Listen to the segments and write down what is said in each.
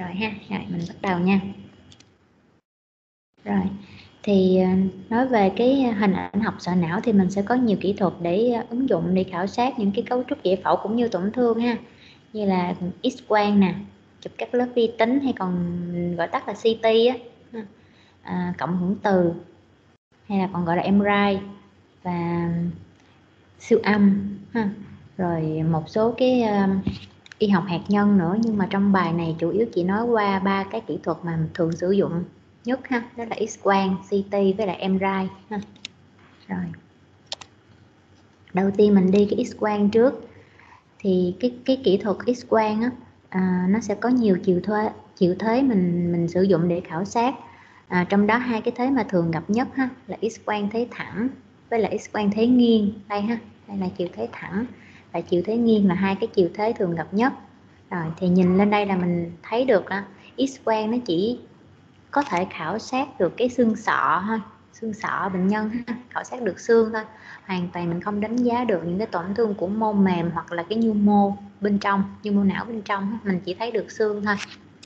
Rồi ha, rồi mình bắt đầu nha. Rồi, thì nói về cái hình ảnh học sọ não thì mình sẽ có nhiều kỹ thuật để ứng dụng để khảo sát những cái cấu trúc giải phẫu cũng như tổn thương ha. Như là X-quang nè, chụp các lớp vi tính hay còn gọi tắt là CT á, cộng hưởng từ hay là còn gọi là MRI và siêu âm ha. Rồi một số cái y học hạt nhân nữa, nhưng mà trong bài này chủ yếu chỉ nói qua 3 cái kỹ thuật mà mình thường sử dụng nhất ha, đó là X-quang, CT với lại MRI ha. Rồi đầu tiên mình đi cái X-quang trước. Thì cái kỹ thuật X-quang á, nó sẽ có nhiều chiều thế mình sử dụng để khảo sát. Trong đó hai cái thế mà thường gặp nhất ha là X-quang thế thẳng với lại X-quang thế nghiêng. Đây ha, đây là chiều thế thẳng và chiều thế nghiêng là hai cái chiều thế thường gặp nhất. Rồi thì nhìn lên đây là mình thấy được là X-quang nó chỉ có thể khảo sát được cái xương sọ thôi, xương sọ bệnh nhân ha, khảo sát được xương thôi, hoàn toàn mình không đánh giá được những cái tổn thương của mô mềm hoặc là cái nhu mô bên trong, nhu mô não bên trong, mình chỉ thấy được xương thôi.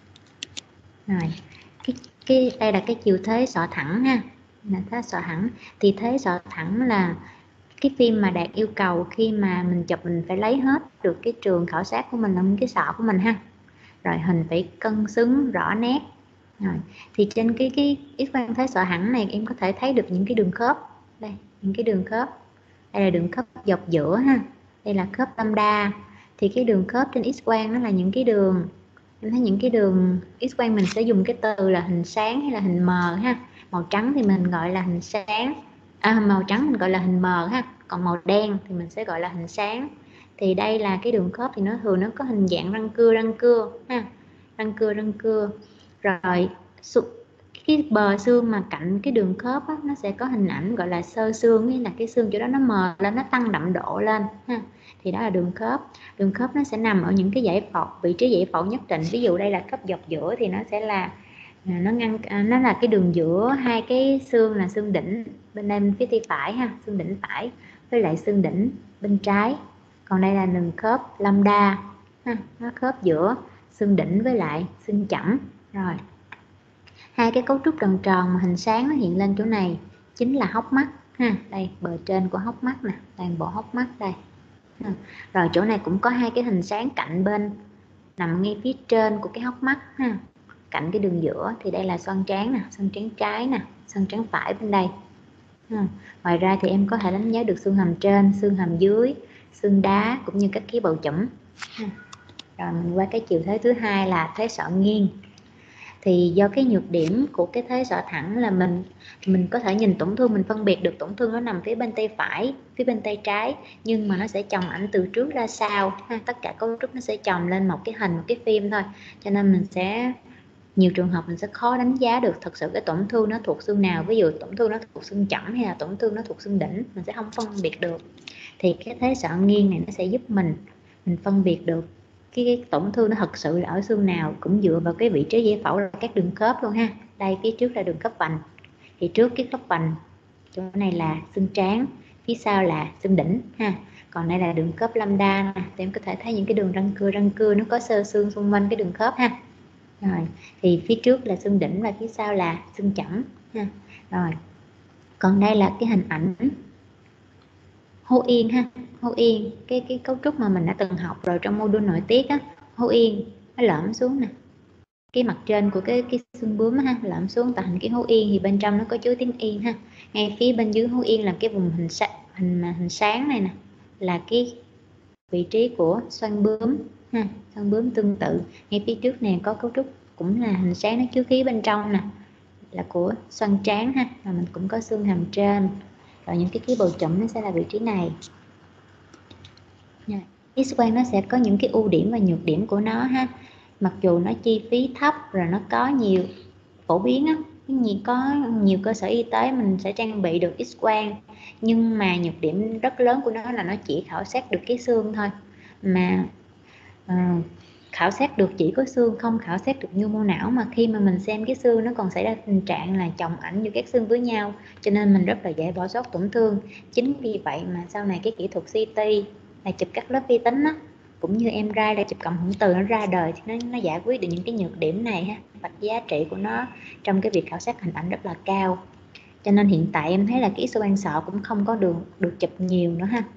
Rồi đây là cái chiều thế sọ thẳng ha, là thế sọ thẳng. Thì thế sọ thẳng là cái phim mà đạt yêu cầu khi mà mình chụp mình phải lấy hết được cái trường khảo sát của mình là cái sọ của mình ha, rồi hình phải cân xứng rõ nét. Rồi thì trên cái X-quang thế sọ thẳng này em có thể thấy được những cái đường khớp đây, những cái đường khớp đây là đường khớp dọc giữa ha, đây là khớp lambda. Thì cái đường khớp trên X-quang nó là những cái đường, em thấy những cái đường X-quang mình sẽ dùng cái từ là hình sáng hay là hình mờ ha. Màu trắng thì mình gọi là hình sáng, màu trắng mình gọi là hình mờ ha, còn màu đen thì mình sẽ gọi là hình sáng. Thì đây là cái đường khớp thì nó thường nó có hình dạng răng cưa ha, răng cưa. Rồi cái bờ xương mà cạnh cái đường khớp á, nó sẽ có hình ảnh gọi là xơ xương, nghĩa là cái xương chỗ đó nó mờ lên, nó tăng đậm độ lên ha. Thì đó là đường khớp. Đường khớp nó sẽ nằm ở những cái giải phẫu, vị trí giải phẫu nhất định. Ví dụ đây là khớp dọc giữa thì nó sẽ là nó là cái đường giữa hai cái xương, là xương đỉnh bên đây bên phía tay phải ha, xương đỉnh phải với lại xương đỉnh bên trái. Còn đây là đường khớp lambda ha, nó khớp giữa xương đỉnh với lại xương chẩm. Rồi hai cái cấu trúc tròn tròn mà hình sáng nó hiện lên chỗ này chính là hốc mắt ha, đây bờ trên của hốc mắt nè, toàn bộ hốc mắt đây. Rồi chỗ này cũng có hai cái hình sáng cạnh bên nằm ngay phía trên của cái hốc mắt ha, cạnh cái đường giữa. Thì đây là xoang trán nè, xoang trán trái nè, xoang trán phải bên đây. Ngoài ra thì em có thể đánh giá được xương hàm trên, xương hàm dưới, xương đá cũng như các cái bầu chẩm. Rồi mình qua cái chiều thế thứ hai là thế sọ nghiêng. Thì do cái nhược điểm của cái thế sọ thẳng là mình có thể nhìn tổn thương, mình phân biệt được tổn thương nó nằm phía bên tay phải, phía bên tay trái, nhưng mà nó sẽ chồng ảnh từ trước ra sau ha, tất cả cấu trúc nó sẽ chồng lên một cái hình, một cái phim thôi, cho nên mình sẽ nhiều trường hợp mình sẽ khó đánh giá được thật sự cái tổn thương nó thuộc xương nào. Ví dụ tổn thương nó thuộc xương chẩm hay là tổn thương nó thuộc xương đỉnh, mình sẽ không phân biệt được. Thì cái thế sọ nghiêng này nó sẽ giúp mình phân biệt được cái tổn thương nó thật sự là ở xương nào, cũng dựa vào cái vị trí giải phẫu là các đường khớp luôn ha. Đây phía trước là đường khớp vành, thì trước cái khớp vành chỗ này là xương trán, phía sau là xương đỉnh ha. Còn đây là đường khớp lambda nè, thì em có thể thấy những cái đường răng cưa nó có xơ xương xung quanh cái đường khớp ha. Rồi thì phía trước là xương đỉnh và phía sau là xương chẩm ha. Rồi còn đây là cái hình ảnh hô yên ha, hô yên, cái cấu trúc mà mình đã từng học rồi trong module nội tiết á. Hô yên nó lõm xuống nè, cái mặt trên của cái xương bướm ha, lõm xuống tạo thành cái hố yên, thì bên trong nó có chứa tiếng yên ha. Ngay phía bên dưới hố yên là cái vùng hình sáng này nè, là cái vị trí của xoang bướm ha, xoang bướm tương tự. Ngay phía trước này có cấu trúc cũng là hình sáng, nó chứa khí bên trong nè, là của xoang trán ha, và mình cũng có xương hàm trên. Rồi những cái bầu chẩm nó sẽ là vị trí này. X-quang nó sẽ có những cái ưu điểm và nhược điểm của nó ha. Mặc dù nó chi phí thấp, rồi nó có nhiều phổ biến á, có nhiều cơ sở y tế mình sẽ trang bị được X-quang, nhưng mà nhược điểm rất lớn của nó là nó chỉ khảo sát được cái xương thôi, mà khảo sát được chỉ có xương, không khảo sát được nhu mô não. Mà khi mà mình xem cái xương nó còn xảy ra tình trạng là chồng ảnh giữa các xương với nhau, cho nên mình rất là dễ bỏ sót tổn thương. Chính vì vậy mà sau này cái kỹ thuật CT là chụp các lớp vi tính á, cũng như MRI là chụp cộng hưởng từ nó ra đời thì nó giải quyết được những cái nhược điểm này ha, và giá trị của nó trong cái việc khảo sát hình ảnh rất là cao. Cho nên hiện tại em thấy là cái X-quang sọ cũng không có được chụp nhiều nữa ha.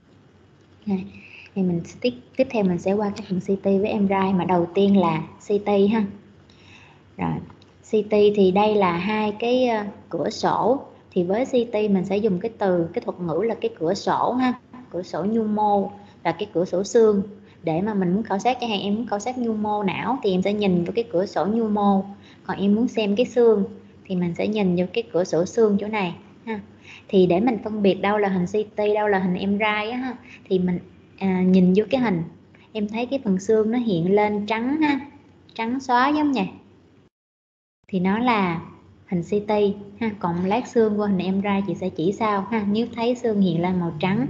Thì mình tiếp theo mình sẽ qua cái phần CT với MRI, mà đầu tiên là CT ha. Rồi, CT thì đây là hai cái cửa sổ, thì với CT mình sẽ dùng cái thuật ngữ là cái cửa sổ ha, cửa sổ nhu mô và cái cửa sổ xương. Để mà mình muốn khảo sát, chẳng hạn em muốn khảo sát nhu mô não thì em sẽ nhìn vào cái cửa sổ nhu mô, còn em muốn xem cái xương thì mình sẽ nhìn vào cái cửa sổ xương chỗ này ha. Thì để mình phân biệt đâu là hình CT, đâu là hình MRI á ha, thì mình nhìn vô cái hình, em thấy cái phần xương nó hiện lên trắng ha, trắng xóa giống vậy, thì nó là hình CT ha. Còn lát xương qua hình MRI chị sẽ chỉ sao ha. Nếu thấy xương hiện lên màu trắng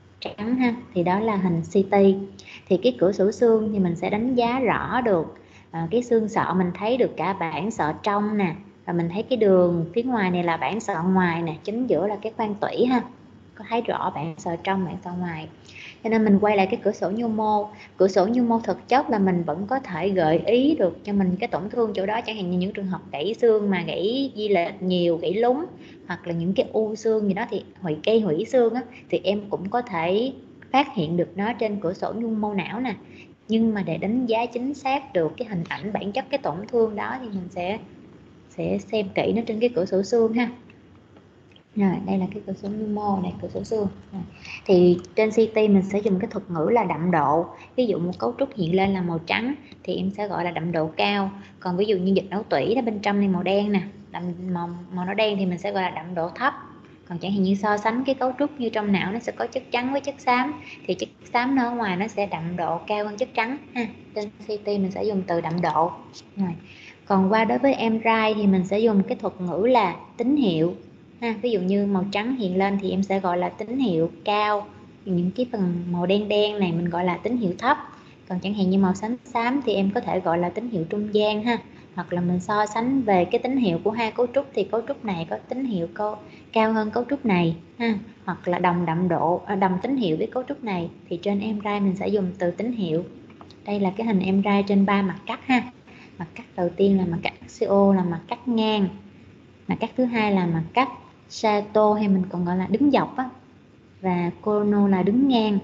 ha thì đó là hình CT. Thì cái cửa sổ xương thì mình sẽ đánh giá rõ được cái xương sọ, mình thấy được cả bản sọ trong nè, và mình thấy cái đường phía ngoài này là bản sọ ngoài nè, chính giữa là cái khoang tủy ha, có thấy rõ bản sọ trong, bản sọ ngoài. Cho nên mình quay lại cái cửa sổ nhu mô. Cửa sổ nhu mô thực chất là mình vẫn có thể gợi ý được cho mình cái tổn thương chỗ đó, chẳng hạn như những trường hợp gãy xương mà gãy di lệch nhiều, gãy lún, hoặc là những cái u xương gì đó thì hủy xương á, thì em cũng có thể phát hiện được nó trên cửa sổ nhu mô não nè. Nhưng mà để đánh giá chính xác được cái hình ảnh bản chất cái tổn thương đó thì mình sẽ xem kỹ nó trên cái cửa sổ xương ha. Rồi, đây là cái cửa sổ nhu mô này, cửa sổ xương. Thì trên CT mình sẽ dùng cái thuật ngữ là đậm độ. Ví dụ một cấu trúc hiện lên là màu trắng thì em sẽ gọi là đậm độ cao. Còn ví dụ như dịch não tủy đó, bên trong này màu đen nè, màu nó đen thì mình sẽ gọi là đậm độ thấp. Còn chẳng hạn như so sánh cái cấu trúc như trong não nó sẽ có chất trắng với chất xám, thì chất xám nó ở ngoài nó sẽ đậm độ cao hơn chất trắng ha. Trên CT mình sẽ dùng từ đậm độ. Rồi. Còn qua đối với MRI thì mình sẽ dùng cái thuật ngữ là tín hiệu ha. Ví dụ như màu trắng hiện lên thì em sẽ gọi là tín hiệu cao, những cái phần màu đen đen này mình gọi là tín hiệu thấp. Còn chẳng hạn như màu xám xám thì em có thể gọi là tín hiệu trung gian ha. Hoặc là mình so sánh về cái tín hiệu của hai cấu trúc thì cấu trúc này có tín hiệu cao hơn cấu trúc này ha. Hoặc là đồng tín hiệu với cấu trúc này thì trên MRI mình sẽ dùng từ tín hiệu. Đây là cái hình MRI trên 3 mặt cắt ha. Mặt cắt đầu tiên là mặt cắt axial, là mặt cắt ngang. Mặt cắt thứ hai là mặt cắt Sato, hay mình còn gọi là đứng dọc á, và Kono là đứng ngang.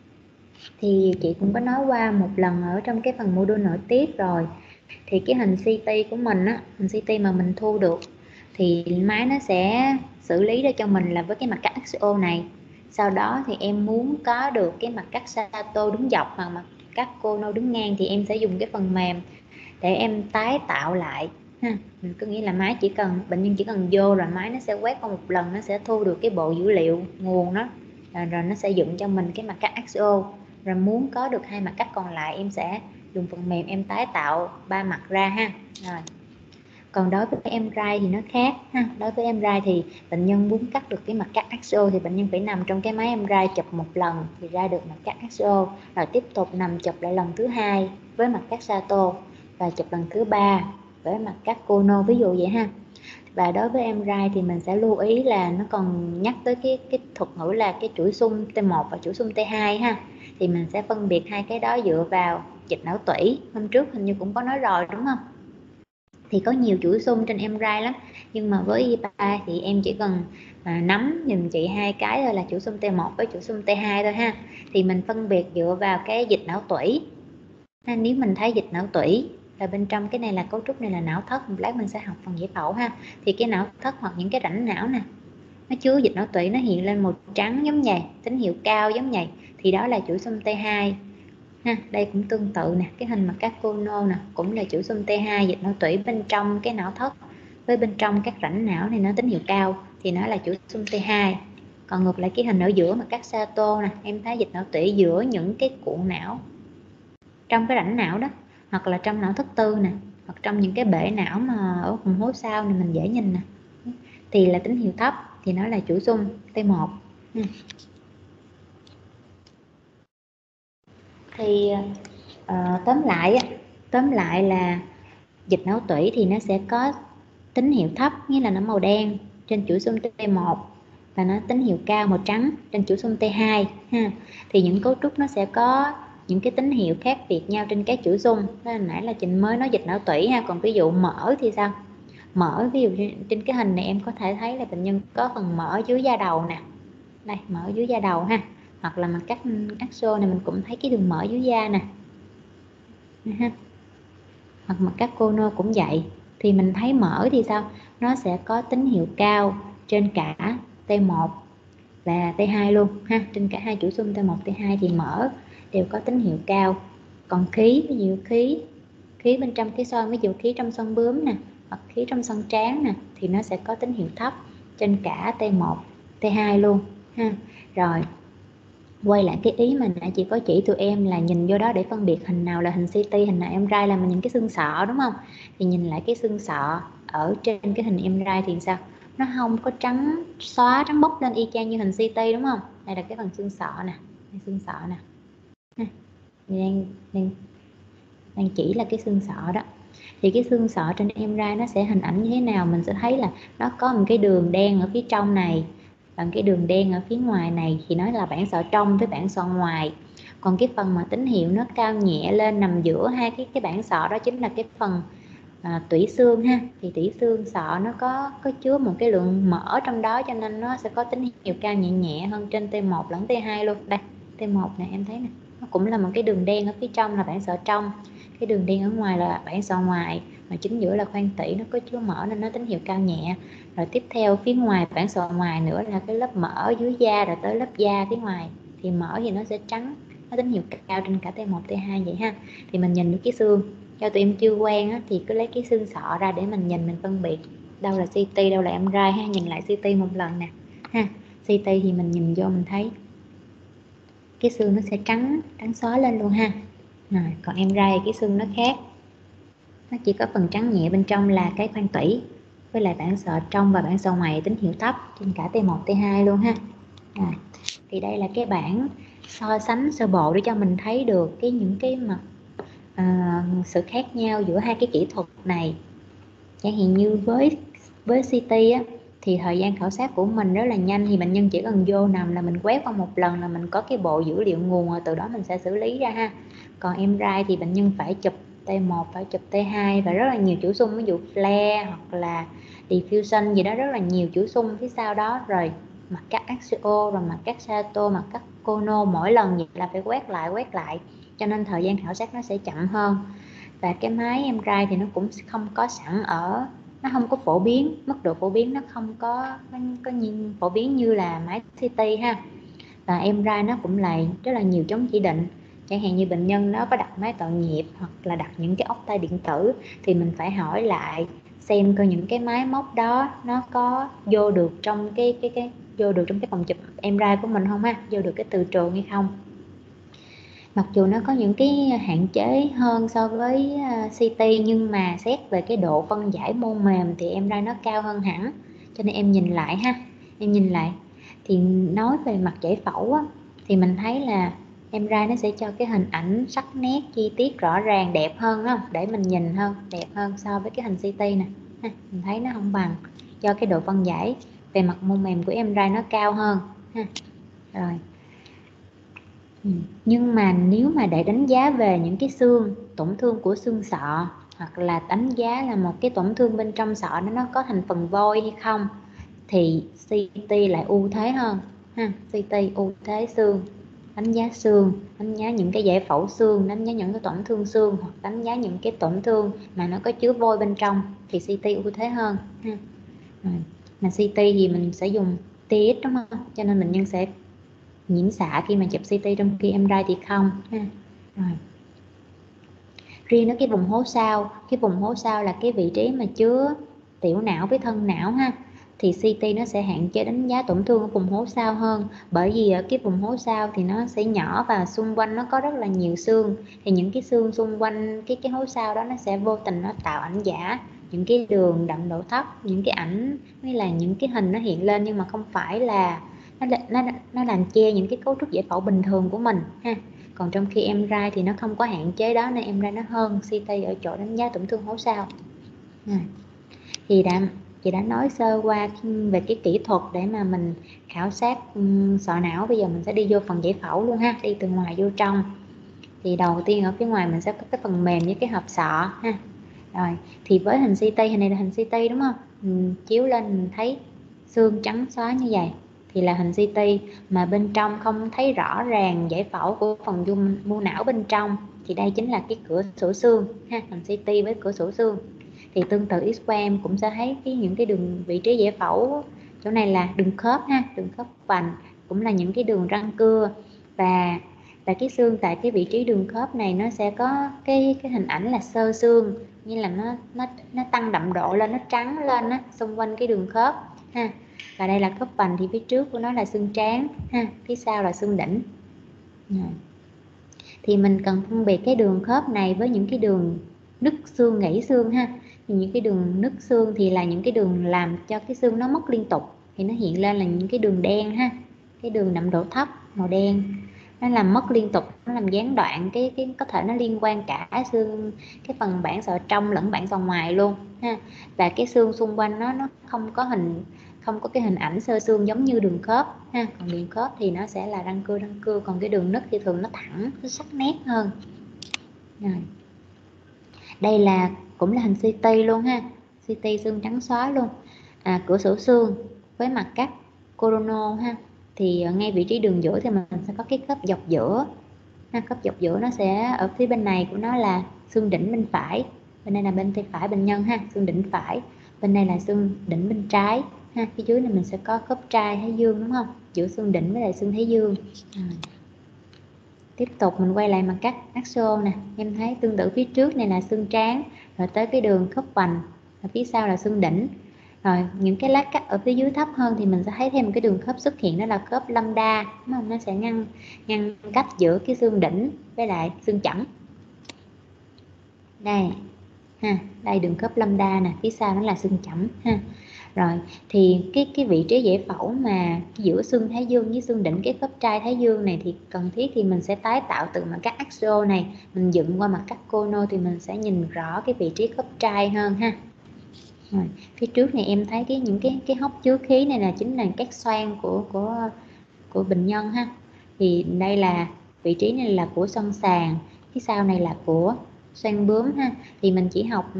Thì chị cũng có nói qua một lần ở trong cái phần module nội tiết rồi. Thì cái hình CT của mình á, hình CT mà mình thu được thì máy nó sẽ xử lý ra cho mình là với cái mặt cắt axial này. Sau đó thì em muốn có được cái mặt cắt Sato đứng dọc hoặc mặt cắt Kono đứng ngang thì em sẽ dùng cái phần mềm để em tái tạo lại ha. Có nghĩa là bệnh nhân chỉ cần vô rồi máy nó sẽ quét qua một lần, nó sẽ thu được cái bộ dữ liệu nguồn đó, rồi nó sẽ dựng cho mình cái mặt cắt axial. Rồi muốn có được hai mặt cắt còn lại em sẽ dùng phần mềm em tái tạo 3 mặt ra ha. Rồi. Còn đối với MRI thì nó khác ha. Đối với MRI thì bệnh nhân muốn cắt được cái mặt cắt axial thì bệnh nhân phải nằm trong cái máy MRI chụp một lần thì ra được mặt cắt axial, rồi tiếp tục nằm chụp lại lần thứ hai với mặt cắt Sato, và chụp lần thứ ba với mặt cắt Kono, ví dụ vậy ha. Và đối với MRI thì mình sẽ lưu ý là nó còn nhắc tới cái thuật ngữ là cái chuỗi xung T1 và chuỗi xung T2 ha. Thì mình sẽ phân biệt hai cái đó dựa vào dịch não tủy. Hôm trước hình như cũng có nói rồi đúng không? Thì có nhiều chuỗi xung trên MRI lắm, nhưng mà với IPA thì em chỉ cần nắm giùm chị hai cái thôi, là chuỗi xung T1 với chuỗi xung T2 thôi ha. Thì mình phân biệt dựa vào cái dịch não tủy. Nếu mình thấy dịch não tủy là bên trong cái này là cấu trúc này là não thất, một lát mình sẽ học phần giải phẫu ha. Thì cái não thất hoặc những cái rãnh não nè, nó chứa dịch não tủy, nó hiện lên màu trắng giống vậy, tín hiệu cao giống vậy, thì đó là chuỗi xung T2 ha. Đây cũng tương tự nè, cái hình mặt cắt Kono nè, cũng là chuỗi xung T2, dịch não tủy bên trong cái não thất với bên trong các rãnh não này nó tín hiệu cao thì nó là chuỗi xung T2. Còn ngược lại cái hình ở giữa mặt cắt Sato nè, em thấy dịch não tủy giữa những cái cuộn não trong cái rãnh não đó, hoặc là trong não thất tư nè, hoặc trong những cái bể não mà ở vùng hố sau này mình dễ nhìn nè, thì là tín hiệu thấp, thì nó là chuỗi xung T1. Thì tóm lại là dịch não tủy thì nó sẽ có tín hiệu thấp, nghĩa là nó màu đen trên chuỗi xung T1, và nó tín hiệu cao màu trắng trên chuỗi xung T2 ha. Thì những cấu trúc nó sẽ có những cái tín hiệu khác biệt nhau trên các chuỗi xung. Đó, nãy là Trình mới nói dịch não tủy ha. Còn ví dụ mỡ thì sao? Mỡ ví dụ trên cái hình này em có thể thấy là bệnh nhân có phần mỡ dưới da đầu nè, đây mỡ dưới da đầu ha, hoặc là mặt cắt axo này mình cũng thấy cái đường mỡ dưới da nè ha, hoặc mặt cắt cono cũng vậy. Thì mình thấy mỡ thì sao? Nó sẽ có tín hiệu cao trên cả T1 và T2 luôn ha, trên cả hai chuỗi xung T1 T2 thì mỡ đều có tín hiệu cao. Còn khí, ví dụ khí bên trong cái xoang, ví dụ khí trong xoang bướm nè, hoặc khí trong xoang trán nè, thì nó sẽ có tín hiệu thấp trên cả T1 T2 luôn ha. Rồi quay lại cái ý mà nãy chị có chỉ tụi em là nhìn vô đó để phân biệt hình nào là hình CT, hình nào MRI, là mình nhìn cái xương sọ đúng không? Thì nhìn lại cái xương sọ ở trên cái hình MRI thì sao? Nó không có trắng xóa, trắng bóc lên y chang như hình CT đúng không? Đây là cái phần xương sọ nè, đây xương sọ nè, đang chỉ là cái xương sọ đó. Thì cái xương sọ trên MRI nó sẽ hình ảnh như thế nào? Mình sẽ thấy là nó có một cái đường đen ở phía trong này, bằng cái đường đen ở phía ngoài này thì nó là bản sọ trong với bản sọ ngoài. Còn cái phần mà tín hiệu nó cao nhẹ lên nằm giữa hai cái bản sọ đó chính là cái phần tủy xương ha. Thì tủy xương sọ nó có chứa một cái lượng mỡ trong đó, cho nên nó sẽ có tín hiệu cao nhẹ nhẹ hơn trên T1 lẫn T2 luôn. Đây T1 này em thấy nè, nó cũng là một cái đường đen ở phía trong là bản sọ trong, cái đường đen ở ngoài là bản sọ ngoài, mà chính giữa là khoang tủy nó có chứa mỡ nên nó tín hiệu cao nhẹ. Rồi tiếp theo phía ngoài bản sọ ngoài nữa là cái lớp mỡ dưới da, rồi tới lớp da phía ngoài thì mỡ thì nó sẽ trắng, nó tín hiệu cao trên cả T1 T2 vậy ha. Thì mình nhìn được cái xương, cho tụi em chưa quen á, thì cứ lấy cái xương sọ ra để mình nhìn, mình phân biệt đâu là CT đâu là MRI ha. Nhìn lại CT một lần nè ha. CT thì mình nhìn vô mình thấy cái xương nó sẽ trắng xóa lên luôn ha. Rồi, còn MRI thì cái xương nó khác, nó chỉ có phần trắng nhẹ bên trong là cái khoang tủy, với lại bản sọ trong và bản sọ ngoài tín hiệu thấp trên cả T1 T2 luôn ha. Rồi, thì đây là cái bảng so sánh sơ bộ để cho mình thấy được những cái mặt sự khác nhau giữa hai cái kỹ thuật này. Chẳng hạn như với CT á, thì thời gian khảo sát của mình rất là nhanh, thì bệnh nhân chỉ cần vô nằm là mình quét qua một lần là mình có cái bộ dữ liệu nguồn, rồi từ đó mình sẽ xử lý ra ha. Còn MRI thì bệnh nhân phải chụp T1, phải chụp T2 và rất là nhiều chuỗi xung, ví dụ flare hoặc là diffusion gì đó, rất là nhiều chuỗi xung phía sau đó, rồi mặt cắt axio, rồi mặt cắt sato, mặt cắt cono, mỗi lần vậy là phải quét lại, cho nên thời gian khảo sát nó sẽ chậm hơn. Và cái máy MRI thì nó cũng không có sẵn ở, nó không có phổ biến, mức độ phổ biến nó không có phổ biến như là máy CT ha. Và MRI nó cũng lại rất là nhiều chống chỉ định, chẳng hạn như bệnh nhân nó có đặt máy tạo nhịp hoặc là đặt những cái ốc tay điện tử thì mình phải hỏi lại xem coi những cái máy móc đó nó có vô được trong vô được trong cái phòng chụp MRI của mình không ha, vô được cái từ trường hay không. Mặc dù nó có những cái hạn chế hơn so với CT, nhưng mà xét về cái độ phân giải mô mềm thì MRI nó cao hơn hẳn. Cho nên em nhìn lại ha, em nhìn lại thì nói về mặt giải phẫu á, thì mình thấy là MRI nó sẽ cho cái hình ảnh sắc nét chi tiết rõ ràng, đẹp hơn không, để mình nhìn hơn, đẹp hơn so với cái hình CT nè ha. Mình thấy nó không bằng, do cái độ phân giải về mặt mô mềm của MRI nó cao hơn ha. Rồi nhưng mà nếu mà để đánh giá về những cái xương, tổn thương của xương sọ, hoặc là đánh giá là một cái tổn thương bên trong sọ nó có thành phần vôi hay không, thì CT lại ưu thế hơn ha. CT ưu thế xương, đánh giá xương, đánh giá những cái giải phẫu xương, đánh giá những cái tổn thương xương, hoặc đánh giá những cái tổn thương mà nó có chứa vôi bên trong thì CT ưu thế hơn ha. Mà CT thì mình sẽ dùng TX đúng không, cho nên bệnh nhân sẽ nhiễm xạ khi mà chụp CT, trong khi MRI thì không ha. Rồi. Riêng nó cái vùng hố sau, là cái vị trí mà chứa tiểu não với thân não ha, thì CT nó sẽ hạn chế đánh giá tổn thương ở vùng hố sau hơn, bởi vì ở cái vùng hố sau thì nó sẽ nhỏ và xung quanh nó có rất là nhiều xương, thì những cái xương xung quanh cái hố sau đó nó sẽ vô tình nó tạo ảnh giả những cái đường đậm độ thấp, những cái ảnh hay là những cái hình nó hiện lên nhưng mà không phải là nó làm che những cái cấu trúc giải phẫu bình thường của mình ha. Còn trong khi MRI thì nó không có hạn chế đó, nên MRI nó hơn CT ở chỗ đánh giá tổn thương hố sau. Thì chị đã nói sơ qua về cái kỹ thuật để mà mình khảo sát sọ não. Bây giờ mình sẽ đi vô phần giải phẫu luôn ha, đi từ ngoài vô trong. Thì đầu tiên ở phía ngoài mình sẽ có cái phần mềm với cái hộp sọ ha. Rồi thì với hình CT, hình này là hình CT đúng không, mình chiếu lên mình thấy xương trắng xóa như vậy thì là hình CT, mà bên trong không thấy rõ ràng giải phẫu của phần mô não bên trong thì đây chính là cái cửa sổ xương ha, hình CT với cửa sổ xương. Thì tương tự X-quang cũng sẽ thấy những cái đường vị trí giải phẫu, chỗ này là đường khớp ha, đường khớp vành, cũng là những cái đường răng cưa, và cái xương tại cái vị trí đường khớp này nó sẽ có cái hình ảnh là xơ xương, như là nó tăng đậm độ lên, nó trắng lên á, xung quanh cái đường khớp ha. Và đây là khớp vành, thì phía trước của nó là xương trán ha, phía sau là xương đỉnh. Thì mình cần phân biệt cái đường khớp này với những cái đường nứt xương, gãy xương ha. Thì những cái đường nứt xương thì là những cái đường làm cho cái xương nó mất liên tục, thì nó hiện lên là những cái đường đen ha, cái đường đậm độ thấp màu đen, nó làm mất liên tục, nó làm gián đoạn cái có thể nó liên quan cả xương, cái phần bản sọ trong lẫn bản sọ ngoài luôn ha. Và cái xương xung quanh nó không có cái hình ảnh xơ xương giống như đường khớp ha. Còn đường khớp thì nó sẽ là răng cưa, còn cái đường nứt thì thường nó thẳng, nó sắc nét hơn. Rồi. Đây là cũng là hình CT luôn ha, CT xương trắng xóa luôn. Cửa sổ xương với mặt cắt coronal ha, thì ngay vị trí đường giữa thì mình sẽ có cái khớp dọc giữa ha. Khớp dọc giữa nó sẽ ở phía bên này của nó là xương đỉnh bên phải, bên đây là bên tay phải bệnh nhân ha, xương đỉnh phải, bên đây là xương đỉnh bên trái ha. Phía dưới này mình sẽ có khớp trai thái dương đúng không, giữa xương đỉnh với lại xương thái dương. Tiếp tục mình quay lại mặt cắt axon nè, em thấy tương tự phía trước này là xương trán, rồi tới cái đường khớp vành, và phía sau là xương đỉnh. Rồi những cái lát cắt ở phía dưới thấp hơn thì mình sẽ thấy thêm một cái đường khớp xuất hiện, đó là khớp lambda, đúng không? Nó sẽ ngăn cách giữa cái xương đỉnh với lại xương chẩm. Đây ha, đây đường khớp lambda nè, phía sau nó là xương chẩm ha. Rồi thì cái vị trí giải phẫu mà giữa xương thái dương với xương đỉnh cái khớp trai thái dương này thì cần thiết thì mình sẽ tái tạo từ mặt cắt axo này, mình dựng qua mặt cắt cono thì mình sẽ nhìn rõ cái vị trí khớp trai hơn ha. Rồi, phía trước này em thấy những cái hốc chứa khí này là chính là các xoang của bệnh nhân ha. Thì đây là vị trí này là của xoang sàn, phía sau này là của xoang bướm ha. Thì mình chỉ học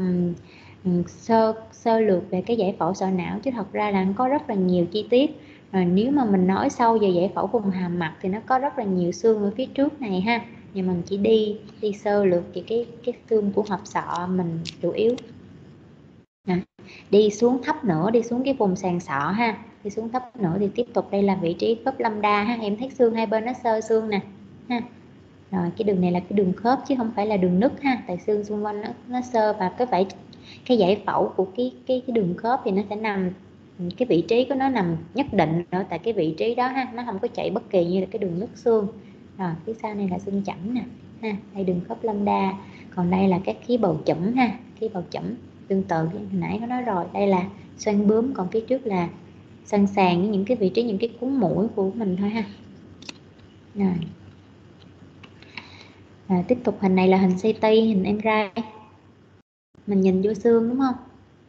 sơ lược về cái giải phẫu sọ não, chứ thật ra là nó có rất là nhiều chi tiết. Rồi nếu mà mình nói sâu về giải phẫu vùng hàm mặt thì nó có rất là nhiều xương ở phía trước này ha, nhưng mình chỉ đi sơ lược về cái xương của hộp sọ mình chủ yếu. Đi xuống thấp nữa, đi xuống cái vùng sàn sọ ha, đi xuống thấp nữa thì tiếp tục đây là vị trí khớp lambda ha. Em thấy xương hai bên nó xơ xương nè ha. Rồi cái đường này là cái đường khớp chứ không phải là đường nứt ha, tại xương xung quanh nó xơ, và cái giải phẫu của cái đường khớp thì nó sẽ nằm, cái vị trí của nó nằm nhất định ở tại cái vị trí đó ha, nó không có chạy bất kỳ như là cái đường nứt xương. Rồi phía sau này là xương chẩm nè ha, đây đường khớp lambda, còn đây là các khí bầu chẩm ha, khí bầu chẩm tương tự hồi nãy có nói rồi, đây là xoang bướm, còn phía trước là xoang sàn với những cái vị trí, những cái cuốn mũi của mình thôi ha. Rồi. Tiếp tục hình này là hình CT, hình MRI. Mình nhìn vô xương đúng không,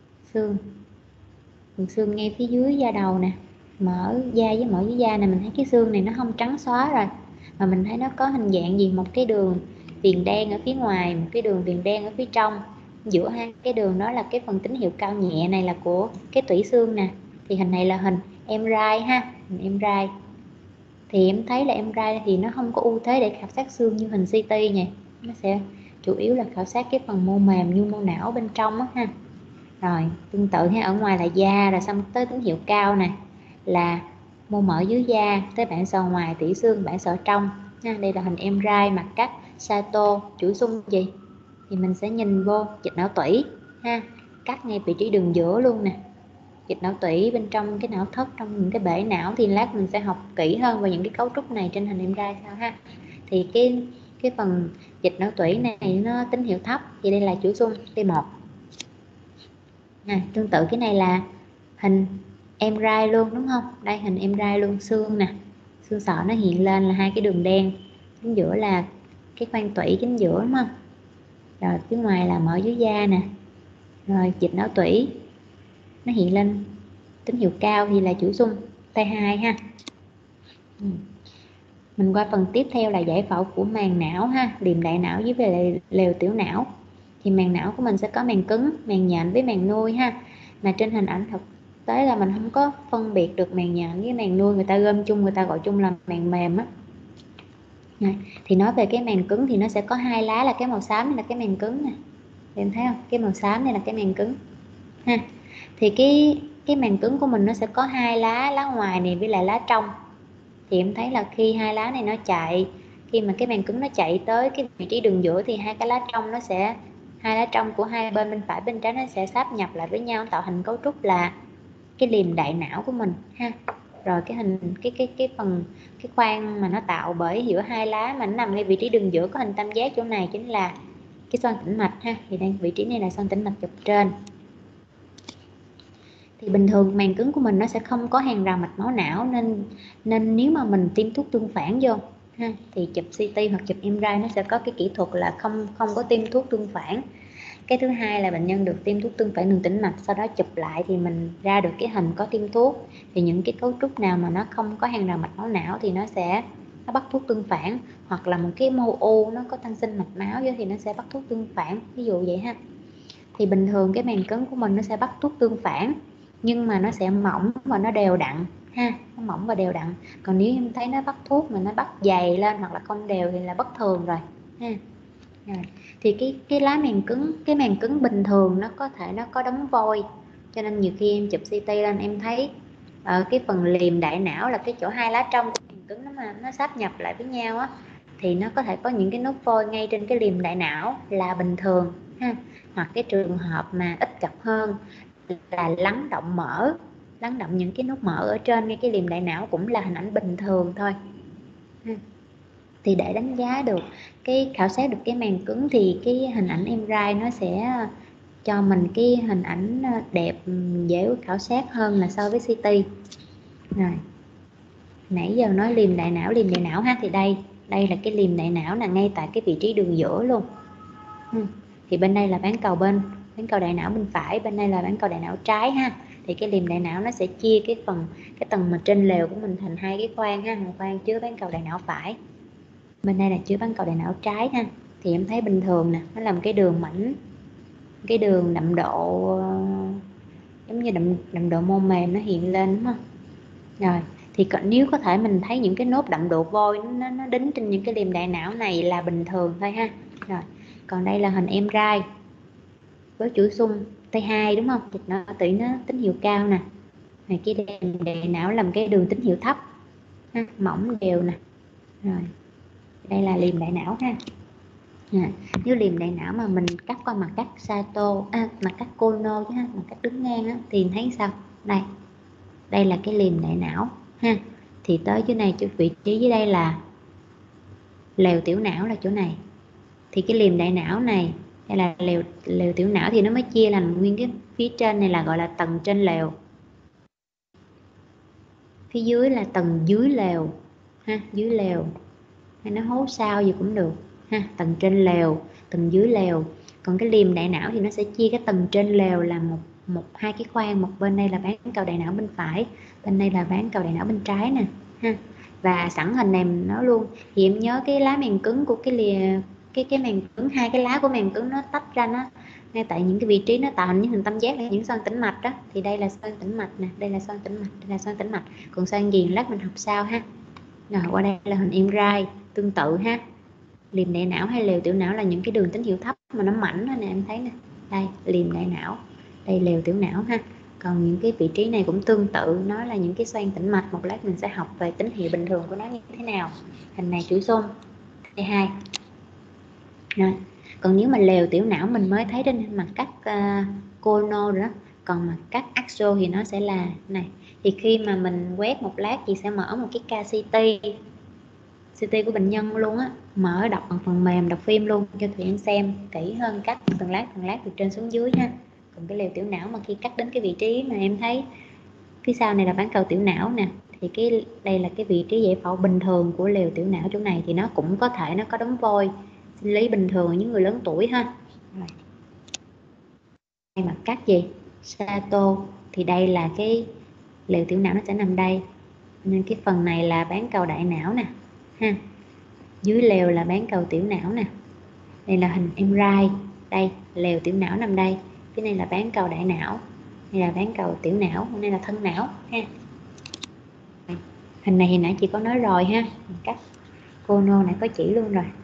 xương ngay phía dưới da đầu nè, mỡ da với mỡ dưới da này, mình thấy cái xương này nó không trắng xóa rồi, mà mình thấy nó có hình dạng gì, một cái đường viền đen ở phía ngoài, một cái đường viền đen ở phía trong, giữa hai cái đường đó là cái phần tín hiệu cao nhẹ này là của cái tủy xương nè. Thì hình này là hình MRI ha, hình MRI. Thì em thấy là MRI thì nó không có ưu thế để khảo sát xương như hình CT nha, nó sẽ chủ yếu là khảo sát cái phần mô mềm như mô não bên trong á ha. Rồi tương tự ha, ở ngoài là da, rồi xong tới tín hiệu cao này là mô mỡ dưới da, tới bản sọ ngoài tủy xương, bản sọ trong ha. Đây là hình MRI mặt cắt Sato, chuỗi xung gì thì mình sẽ nhìn vô dịch não tủy ha, cắt ngay vị trí đường giữa luôn nè, dịch não tủy bên trong cái não thất, trong những cái bể não, thì lát mình sẽ học kỹ hơn về những cái cấu trúc này trên hình MRI sao ha. Thì cái phần dịch não tủy này nó tín hiệu thấp, thì đây là chuỗi xung T1. Tương tự cái này là hình MRI luôn đúng không, đây hình MRI luôn, xương nè, xương sọ nó hiện lên là hai cái đường đen, chính giữa là cái khoang tủy chính giữa đúng không. Rồi phía ngoài là mỡ dưới da nè, rồi dịch não tủy nó hiện lên tín hiệu cao thì là chuỗi xung T2 ha. Mình qua phần tiếp theo là giải phẫu của màng não ha, liềm đại não với về lều tiểu não. Thì màng não của mình sẽ có màng cứng, màng nhện với màng nuôi ha. Mà trên hình ảnh thực tế là mình không có phân biệt được màng nhện với màng nuôi, người ta gom chung, người ta gọi chung là màng mềm á. Thì nói về cái màng cứng thì nó sẽ có hai lá, là cái màu xám này là cái màng cứng nè, em thấy không, cái màu xám này là cái màng cứng ha. Thì cái màng cứng của mình nó sẽ có hai lá, lá ngoài này với lại lá trong. Thì em thấy là khi hai lá này nó chạy, khi mà cái màng cứng nó chạy tới cái vị trí đường giữa thì hai cái lá trong nó sẽ, hai lá trong của hai bên phải bên trái nó sẽ sáp nhập lại với nhau tạo thành cấu trúc là cái liềm đại não của mình ha. Rồi cái hình cái phần cái khoang mà nó tạo bởi giữa hai lá mà nó nằm ngay vị trí đường giữa có hình tam giác chỗ này chính là cái xoang tĩnh mạch ha. Thì đây vị trí này là xoang tĩnh mạch trục trên. Thì bình thường màng cứng của mình nó sẽ không có hàng rào mạch máu não, nên nếu mà mình tiêm thuốc tương phản vô ha, thì chụp CT hoặc chụp MRI nó sẽ có cái kỹ thuật là không có tiêm thuốc tương phản. Cái thứ hai là bệnh nhân được tiêm thuốc tương phản đường tĩnh mạch, sau đó chụp lại thì mình ra được cái hình có tiêm thuốc. Thì những cái cấu trúc nào mà nó không có hàng rào mạch máu não thì nó bắt thuốc tương phản, hoặc là một cái mô u nó có tăng sinh mạch máu vô thì nó sẽ bắt thuốc tương phản, ví dụ vậy ha. Thì bình thường cái màng cứng của mình nó sẽ bắt thuốc tương phản, nhưng mà nó sẽ mỏng và nó đều đặn ha, nó mỏng và đều đặn. Còn nếu em thấy nó bắt thuốc mà nó bắt dày lên hoặc là không đều thì là bất thường rồi ha. Rồi. Thì cái lá màng cứng, cái màng cứng bình thường nó có thể nó có đóng vôi, cho nên nhiều khi em chụp CT lên em thấy ở cái phần liềm đại não là cái chỗ hai lá trong của màng cứng mà nó sáp nhập lại với nhau á, thì nó có thể có những cái nốt vôi ngay trên cái liềm đại não là bình thường ha. Hoặc cái trường hợp mà ít gặp hơn là lắng động mỡ, lắng động những cái nốt mỡ ở trên ngay cái liềm đại não cũng là hình ảnh bình thường thôi. Thì để đánh giá được cái khảo sát được cái màng cứng thì cái hình ảnh MRI nó sẽ cho mình cái hình ảnh đẹp, dễ khảo sát hơn là so với CT. Rồi nãy giờ nói liềm đại não ha, thì đây là cái liềm đại não là ngay tại cái vị trí đường giữa luôn. Thì bên đây là bán cầu đại não bên phải, bên đây là bán cầu đại não trái ha. Thì cái liềm đại não nó sẽ chia cái tầng mà trên lều của mình thành hai cái khoang ha, một khoang chứa bán cầu đại não phải, bên đây là chứa bán cầu đại não trái ha. Thì em thấy bình thường nè, nó làm cái đường mảnh, cái đường đậm độ giống như đậm độ mô mềm nó hiện lên đúng không? Rồi thì nếu có thể mình thấy những cái nốt đậm độ vôi nó đính trên những cái liềm đại não này là bình thường thôi ha. Rồi còn đây là hình MRI với chuỗi xung T2 đúng không? Thì nó tín hiệu cao nè. Này cái liềm đại não làm cái đường tín hiệu thấp ha, mỏng đều nè. Rồi đây là liềm đại não ha. Nếu liềm đại não mà mình cắt qua mặt cắt Sato, mặt cắt Kono chứ ha, mặt cắt đứng ngang á, thì thấy sao? Đây là cái liềm đại não ha. Thì tới chỗ này, chỗ vị trí dưới đây là lều tiểu não là chỗ này. Thì cái liềm đại não này hay là lều tiểu não thì nó mới chia làm nguyên cái phía trên này là gọi là tầng trên lều, phía dưới là tầng dưới lều ha, dưới lều hay nó hố sao gì cũng được ha, tầng trên lều, tầng dưới lều. Còn cái liềm đại não thì nó sẽ chia cái tầng trên lều là hai cái khoang, một bên đây là bán cầu đại não bên phải, bên đây là bán cầu đại não bên trái nè ha. Và sẵn hình này mình nói luôn, thì em nhớ cái lá màng cứng của cái màng cứng, hai cái lá của màng cứng nó tách ra, nó ngay tại những cái vị trí nó tạo thành những hình tam giác là những xoang tĩnh mạch đó. Thì đây là xoang tĩnh mạch nè, đây là xoang tĩnh mạch, đây là xoang tĩnh mạch. Còn xoang viền lát mình học sau ha. Rồi qua đây là hình MRI tương tự ha. Liềm đại não hay lều tiểu não là những cái đường tín hiệu thấp mà nó mảnh nè, em thấy nè. Đây liềm đại não, đây lều tiểu não ha. Còn những cái vị trí này cũng tương tự, nó là những cái xoang tĩnh mạch. Một lát mình sẽ học về tín hiệu bình thường của nó như thế nào. Hình này chuỗi xung T2. Rồi. Còn nếu mà lều tiểu não mình mới thấy trên mặt cắt Kono rồi đó. Còn mặt cắt Axo thì nó sẽ là này. Thì khi mà mình quét một lát chị sẽ mở một cái CT của bệnh nhân luôn á, mở đọc bằng phần mềm, đọc phim luôn cho tụi em xem kỹ hơn, cắt từng lát từ trên xuống dưới ha. Còn cái lều tiểu não mà khi cắt đến cái vị trí mà em thấy phía sau này là bán cầu tiểu não nè, thì đây là cái vị trí giải phẫu bình thường của lều tiểu não chỗ này, thì nó cũng có thể nó có đóng vôi sinh lý bình thường ở những người lớn tuổi ha. Rồi. Đây mặt cắt gì Sato, thì đây là cái lều tiểu não nó sẽ nằm đây, nên cái phần này là bán cầu đại não nè ha. Dưới lều là bán cầu tiểu não nè, đây là hình MRI, đây lều tiểu não nằm đây, cái này là bán cầu đại não, đây là bán cầu tiểu não, đây là thân não ha. Hình này hồi nãy chị có nói rồi ha, cách cono này có chỉ luôn rồi.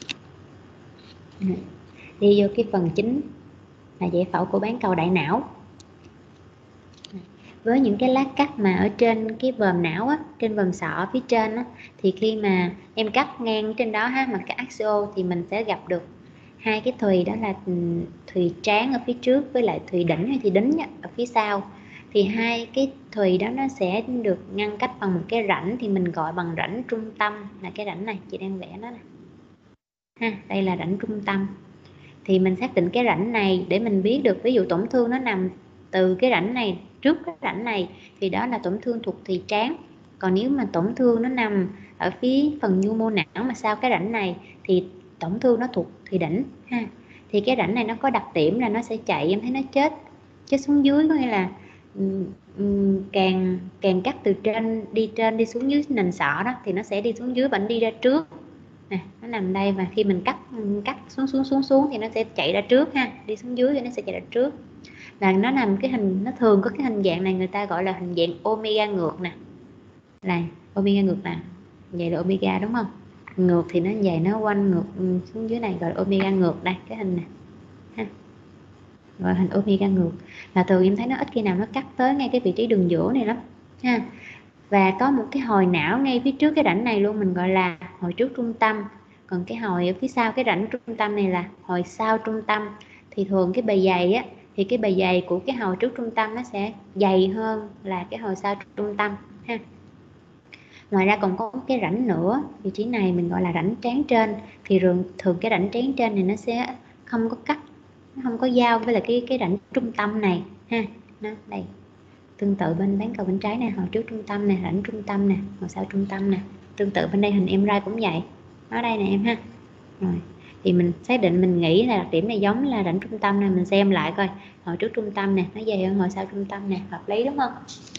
Đi vô cái phần chính là giải phẫu của bán cầu đại não, với những cái lát cắt mà ở trên cái vòm não á, trên vòm sọ phía trên á, thì khi mà em cắt ngang trên đó ha, mà cái axio thì mình sẽ gặp được hai cái thùy, đó là thùy trán ở phía trước với lại thùy đỉnh hay thùy đính ở phía sau. Thì hai cái thùy đó nó sẽ được ngăn cách bằng một cái rãnh, thì mình gọi bằng rãnh trung tâm, là cái rãnh này chị đang vẽ nó nè ha, đây là rãnh trung tâm. Thì mình xác định cái rãnh này để mình biết được, ví dụ tổn thương nó nằm từ cái rãnh này, trước cái rãnh này thì đó là tổn thương thuộc thùy trán. Còn nếu mà tổn thương nó nằm ở phía phần nhu mô não mà sau cái rãnh này thì tổn thương nó thuộc thùy đỉnh ha. Thì cái rãnh này nó có đặc điểm là nó sẽ chạy, em thấy nó chết xuống dưới, có nghĩa là càng cắt từ trên đi xuống dưới nền sọ đó thì nó sẽ đi xuống dưới và đi ra trước nè, nó nằm đây, và khi mình cắt xuống thì nó sẽ chạy ra trước ha, đi xuống dưới thì nó sẽ chạy ra trước. Là nó nằm cái hình, nó thường có cái hình dạng này người ta gọi là hình dạng omega ngược nè, này omega ngược nè, vậy là omega đúng không, ngược thì nó vậy, nó quanh ngược xuống dưới này gọi là omega ngược, đây cái hình này ha, gọi hình omega ngược. Là thường em thấy nó ít khi nào nó cắt tới ngay cái vị trí đường giữa này lắm ha. Và có một cái hồi não ngay phía trước cái rãnh này luôn, mình gọi là hồi trước trung tâm. Còn cái hồi ở phía sau cái rãnh trung tâm này là hồi sau trung tâm. Thì thường cái bề dày á, thì cái bề dày của cái hồi trước trung tâm nó sẽ dày hơn là cái hồi sau trung tâm ha. Ngoài ra còn có cái rãnh nữa, vị trí này mình gọi là rãnh trán trên. Thì thường cái rãnh trán trên này nó sẽ không có cắt, nó không có giao với là cái rãnh trung tâm này ha. Đó, đây tương tự bên bán cầu bên trái này, hồi trước trung tâm nè, rãnh trung tâm nè, hồi sau trung tâm nè. Tương tự bên đây hình MRI cũng vậy, ở đây nè em ha. Rồi thì mình xác định, mình nghĩ là đặc điểm này giống là rãnh trung tâm này, mình xem lại coi hồi trước trung tâm nè nó dày hơn hồi sau trung tâm nè, hợp lý đúng không?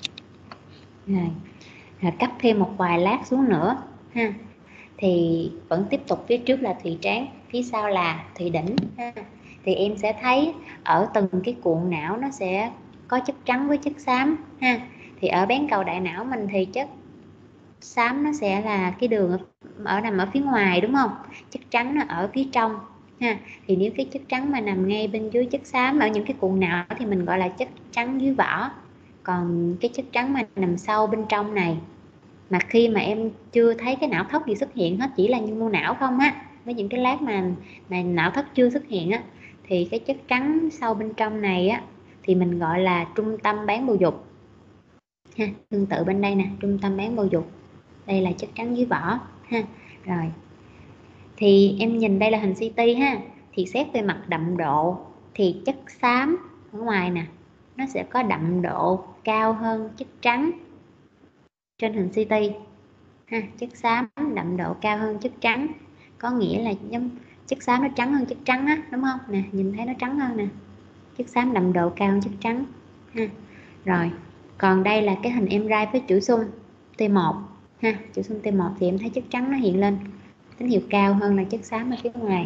Rồi cắt thêm một vài lát xuống nữa ha. Thì vẫn tiếp tục, phía trước là thùy trán, phía sau là thùy đỉnh ha. Thì em sẽ thấy ở từng cái cuộn não nó sẽ có chất trắng với chất xám ha. Thì ở bán cầu đại não mình thì chất xám nó sẽ là cái đường nằm ở phía ngoài đúng không, chất trắng nó ở phía trong ha. Thì nếu cái chất trắng mà nằm ngay bên dưới chất xám ở những cái cuộn não thì mình gọi là chất trắng dưới vỏ. Còn cái chất trắng mà nằm sâu bên trong này, mà khi mà em chưa thấy cái não thất gì xuất hiện hết, chỉ là nhu mô não không á, với những cái lát mà não thất chưa xuất hiện á, thì cái chất trắng sâu bên trong này á thì mình gọi là trung tâm bán bầu dục ha. Tương tự bên đây nè, trung tâm bán bầu dục, đây là chất trắng dưới vỏ ha. Rồi thì em nhìn đây là hình CT ha. Thì xét về mặt đậm độ thì chất xám ở ngoài nè nó sẽ có đậm độ cao hơn chất trắng trên hình CT ha. Chất xám đậm độ cao hơn chất trắng, có nghĩa là giống chất xám nó trắng hơn chất trắng á, đúng không nè, nhìn thấy nó trắng hơn nè, chất xám đậm độ cao hơn chất trắng ha. Rồi còn đây là cái hình MRI với chuỗi xung T1 ha, chuỗi xung T1 thì em thấy chất trắng nó hiện lên tín hiệu cao hơn là chất xám ở phía ngoài.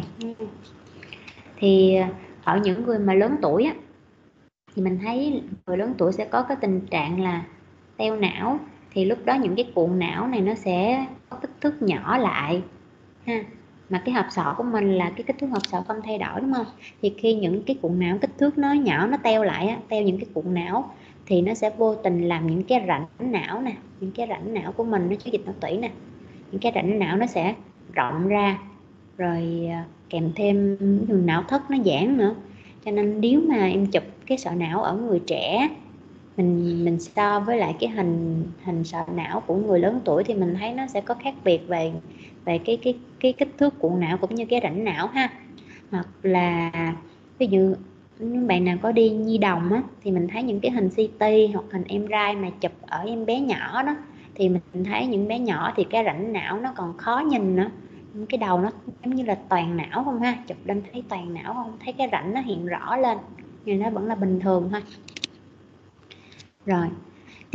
Thì ở những người mà lớn tuổi á, thì mình thấy người lớn tuổi sẽ có cái tình trạng là teo não. Thì lúc đó những cái cuộn não này nó sẽ có kích thước nhỏ lại ha. Mà cái hộp sọ của mình là cái kích thước hộp sọ không thay đổi đúng không? Thì khi những cái cuộn não kích thước nó nhỏ, nó teo lại á, teo những cái cuộn não, thì nó sẽ vô tình làm những cái rãnh não nè, những cái rãnh não của mình, nó chứa dịch não tủy nè, những cái rãnh não nó sẽ rộng ra, rồi kèm thêm đường não thất nó giãn nữa. Cho nên nếu mà em chụp cái sọ não ở người trẻ, mình so với lại cái hình sọ não của người lớn tuổi thì mình thấy nó sẽ có khác biệt về cái kích thước cuộn não cũng như cái rãnh não ha. Hoặc là ví dụ những bạn nào có đi nhi đồng á, thì mình thấy những cái hình CT hoặc hình MRI mà chụp ở em bé nhỏ đó, thì mình thấy những bé nhỏ thì cái rãnh não nó còn khó nhìn nữa, cái đầu nó giống như là toàn não không ha, chụp lên thấy toàn não không, thấy cái rãnh nó hiện rõ lên, nhưng nó vẫn là bình thường thôi. Rồi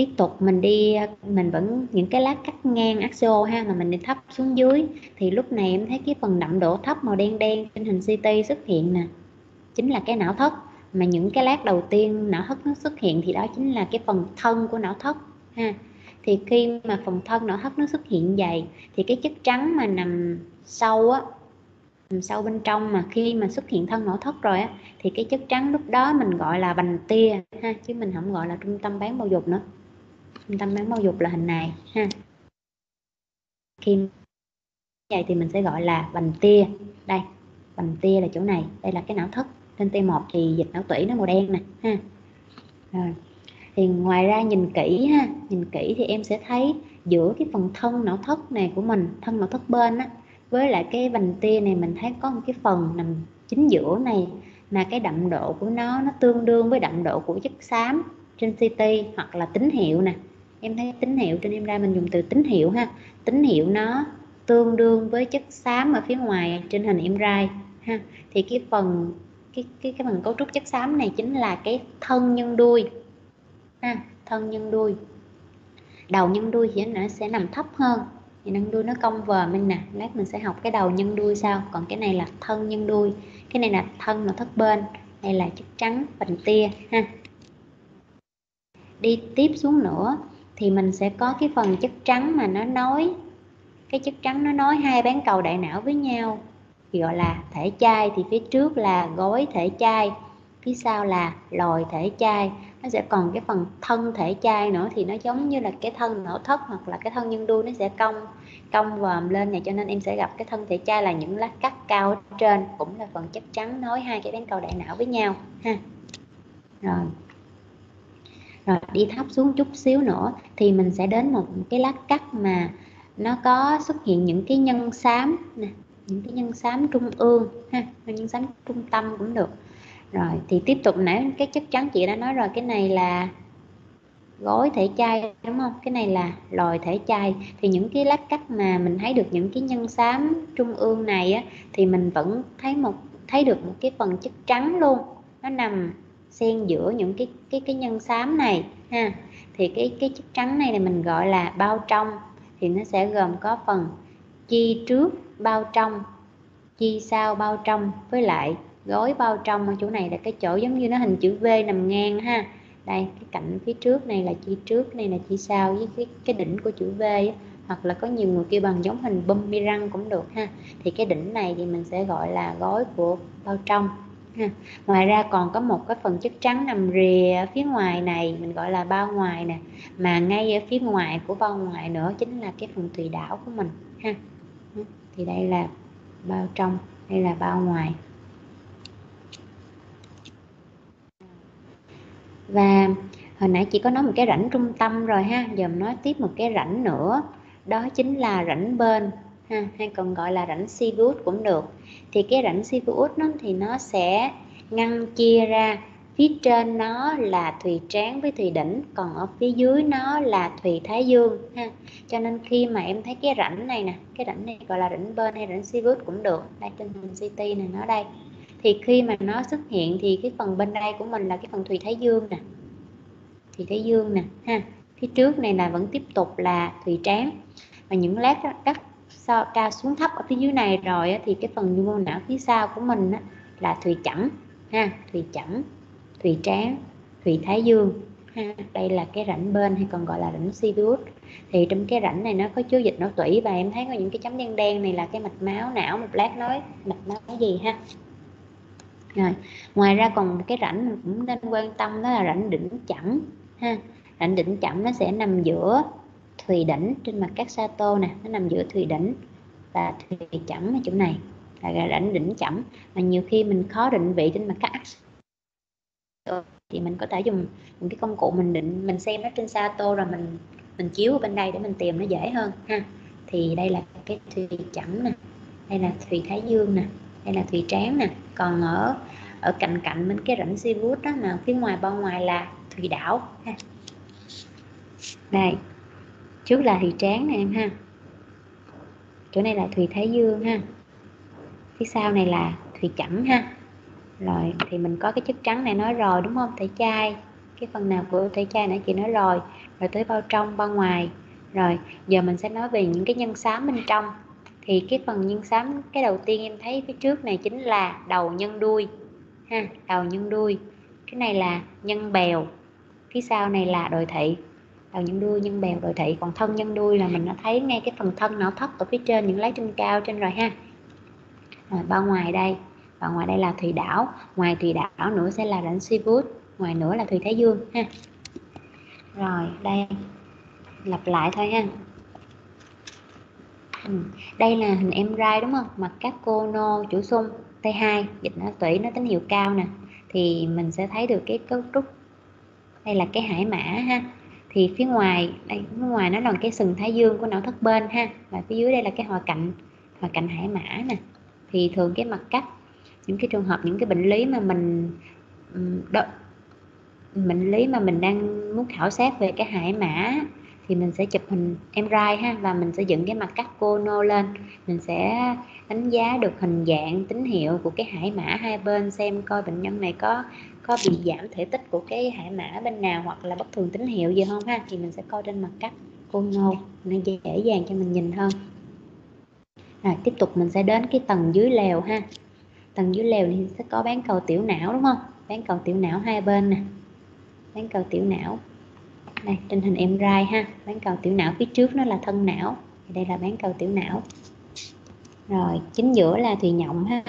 Tiếp tục mình vẫn những cái lát cắt ngang axio ha, mà mình đi thấp xuống dưới, thì lúc này em thấy cái phần đậm độ thấp màu đen đen trên hình CT xuất hiện nè, chính là cái não thất. Mà những cái lát đầu tiên não thất nó xuất hiện thì đó chính là cái phần thân của não thất ha. Thì khi mà phần thân não thất nó xuất hiện vậy thì cái chất trắng mà nằm sâu á, nằm sâu bên trong, mà khi mà xuất hiện thân não thất rồi á thì cái chất trắng lúc đó mình gọi là vành tia ha, chứ mình không gọi là trung tâm bán bao dục nữa. Trung tâm bán bao dục là hình này ha. Khi vậy thì mình sẽ gọi là vành tia. Đây, vành tia là chỗ này, đây là cái não thất. Trên T1 thì dịch não tủy nó màu đen nè ha. Rồi. Thì ngoài ra nhìn kỹ ha, nhìn kỹ thì em sẽ thấy giữa cái phần thân não thất này của mình, thân não thất bên á, với lại cái vành tia này mình thấy có một cái phần nằm chính giữa này, mà cái đậm độ của nó tương đương với đậm độ của chất xám trên CT hoặc là tín hiệu nè. Em thấy tín hiệu trên em ra mình dùng từ tín hiệu ha. Tín hiệu nó tương đương với chất xám ở phía ngoài trên hình MRI ha. Thì cái phần cấu trúc chất xám này chính là cái thân nhân đuôi ha, thân nhân đuôi. Đầu nhân đuôi thì nó sẽ nằm thấp hơn, thì nhân đuôi nó cong vòm bên nè, lát mình sẽ học cái đầu nhân đuôi sau. Còn cái này là thân nhân đuôi, cái này là thân nội thất bên, đây là chất trắng vành tia ha. Đi tiếp xuống nữa thì mình sẽ có cái phần chất trắng mà nó nối, cái chất trắng nó nối hai bán cầu đại não với nhau thì gọi là thể chai. Thì phía trước là gối thể chai, phía sau là lồi thể chai. Nó sẽ còn cái phần thân thể chai nữa, thì nó giống như là cái thân não thất hoặc là cái thân nhân đuôi, nó sẽ cong vòm lên này, cho nên em sẽ gặp cái thân thể chai là những lát cắt cao ở trên, cũng là phần chất trắng nối hai cái bán cầu đại não với nhau ha. Rồi đi thấp xuống chút xíu nữa thì mình sẽ đến một cái lát cắt mà nó có xuất hiện những cái nhân xám nè, những cái nhân xám trung ương ha, nhân xám trung tâm cũng được. Rồi thì tiếp tục nãy cái chất trắng chị đã nói rồi, cái này là gối thể chai đúng không, cái này là lồi thể chai. Thì những cái lát cắt mà mình thấy được những cái nhân xám trung ương này á, thì mình vẫn thấy được một cái phần chất trắng luôn, nó nằm xen giữa những cái nhân xám này ha. Thì cái chất trắng này mình gọi là bao trong, thì nó sẽ gồm có phần chi trước bao trong, chi sau bao trong, với lại gối bao trong. Ở chỗ này là cái chỗ giống như nó hình chữ V nằm ngang ha. Đây, cái cạnh phía trước này là chi trước, này là chi sau, với cái đỉnh của chữ V á. Hoặc là có nhiều người kêu bằng giống hình bumerang cũng được ha. Thì cái đỉnh này thì mình sẽ gọi là gối của bao trong ha. Ngoài ra còn có một cái phần chất trắng nằm rìa ở phía ngoài này, mình gọi là bao ngoài nè. Mà ngay ở phía ngoài của bao ngoài nữa chính là cái phần thùy đảo của mình ha. Thì đây là bao trong, đây là bao ngoài. Và hồi nãy chị có nói một cái rãnh trung tâm rồi ha, giờ mình nói tiếp một cái rãnh nữa, đó chính là rãnh bên ha, hay còn gọi là rãnh Sivut cũng được. Thì cái rãnh Sivut thì nó sẽ ngăn chia ra, phía trên nó là thùy trán với thùy đỉnh, còn ở phía dưới nó là thùy thái dương ha. Cho nên khi mà em thấy cái rãnh này nè, cái rãnh này gọi là rãnh bên hay rãnh Sivut cũng được, đây trên hình CT này nó đây. Thì khi mà nó xuất hiện thì cái phần bên đây của mình là cái phần thùy thái dương nè, thùy thái dương nè ha. Phía trước này là vẫn tiếp tục là thùy trán, và những lát cắt cao xuống thấp ở phía dưới này rồi thì cái phần nhu mô não phía sau của mình là thùy chẩm ha, thùy chẩm, thùy trán, thùy thái dương ha. Đây là cái rãnh bên hay còn gọi là rãnh Sivut. Thì trong cái rãnh này nó có chứa dịch não tủy, và em thấy có những cái chấm đen đen này là cái mạch máu não, một lát nói mạch máu cái gì ha. Rồi, ngoài ra còn một cái rãnh mình cũng nên quan tâm, đó là rãnh đỉnh chẩm ha. Rãnh đỉnh chẩm nó sẽ nằm giữa thùy đỉnh trên mặt cát Sato nè, nó nằm giữa thùy đỉnh và thùy chẩm ở chỗ này là rãnh đỉnh chẩm. Mà nhiều khi mình khó định vị trên mặt cát thì mình có thể dùng cái công cụ mình định, mình xem nó trên Sato rồi mình chiếu ở bên đây để mình tìm nó dễ hơn ha. Thì đây là cái thùy chẩm nè, đây là thùy thái dương nè, đây là thùy trán nè. Còn ở cạnh bên cái rãnh Sivut đó, mà phía ngoài bao ngoài là thùy đảo ha. Đây, trước là thùy trán nè em ha, chỗ này là thùy thái dương ha, phía sau này là thùy chẩm ha. Rồi thì mình có cái chất trắng này nói rồi đúng không, thể chai, cái phần nào của thể chai nãy chị nói rồi. rồi tới bao trong, bao ngoài. Rồi giờ mình sẽ nói về những cái nhân xám bên trong. Thì cái phần nhân xám, cái đầu tiên em thấy phía trước này chính là đầu nhân đuôi ha, đầu nhân đuôi. Cái này là nhân bèo, phía sau này là đồi thị. Đầu nhân đuôi, nhân bèo, đồi thị. Còn thân nhân đuôi là mình đã thấy ngay cái phần thân não thất ở phía trên, những lá trên cao trên rồi ha. Rồi bao ngoài đây, bao ngoài đây là thùy đảo, ngoài thùy đảo nữa sẽ là rãnh suy vút, ngoài nữa là thùy thái dương ha. Rồi đây lặp lại thôi ha. Đây là hình em rai đúng không, mặt các cô nô chủ xung T2, dịch não tủy nó tín hiệu cao nè, thì mình sẽ thấy được cái cấu trúc. Đây là cái hải mã ha, thì phía ngoài đây, phía ngoài nó là cái sừng thái dương của não thất bên ha, và phía dưới đây là cái hòa cạnh hải mã nè. Thì thường cái mặt cắt, những cái trường hợp, những cái bệnh lý mà mình đang muốn khảo sát về cái hải mã thì mình sẽ chụp hình MRI ha, và mình sẽ dựng cái mặt cắt cono lên, mình sẽ đánh giá được hình dạng, tín hiệu của cái hải mã hai bên, xem coi bệnh nhân này có bị giảm thể tích của cái hải mã bên nào, hoặc là bất thường tín hiệu gì không ha, thì mình sẽ coi trên mặt cắt cono, nó dễ dàng cho mình nhìn hơn. Rồi tiếp tục mình sẽ đến cái tầng dưới lèo ha. Tầng dưới lèo thì sẽ có bán cầu tiểu não đúng không, bán cầu tiểu não hai bên nè, bán cầu tiểu não đây trên hình MRI ha, bán cầu tiểu não phía trước nó là thân não, đây là bán cầu tiểu não. Rồi chính giữa là thùy nhộng ha,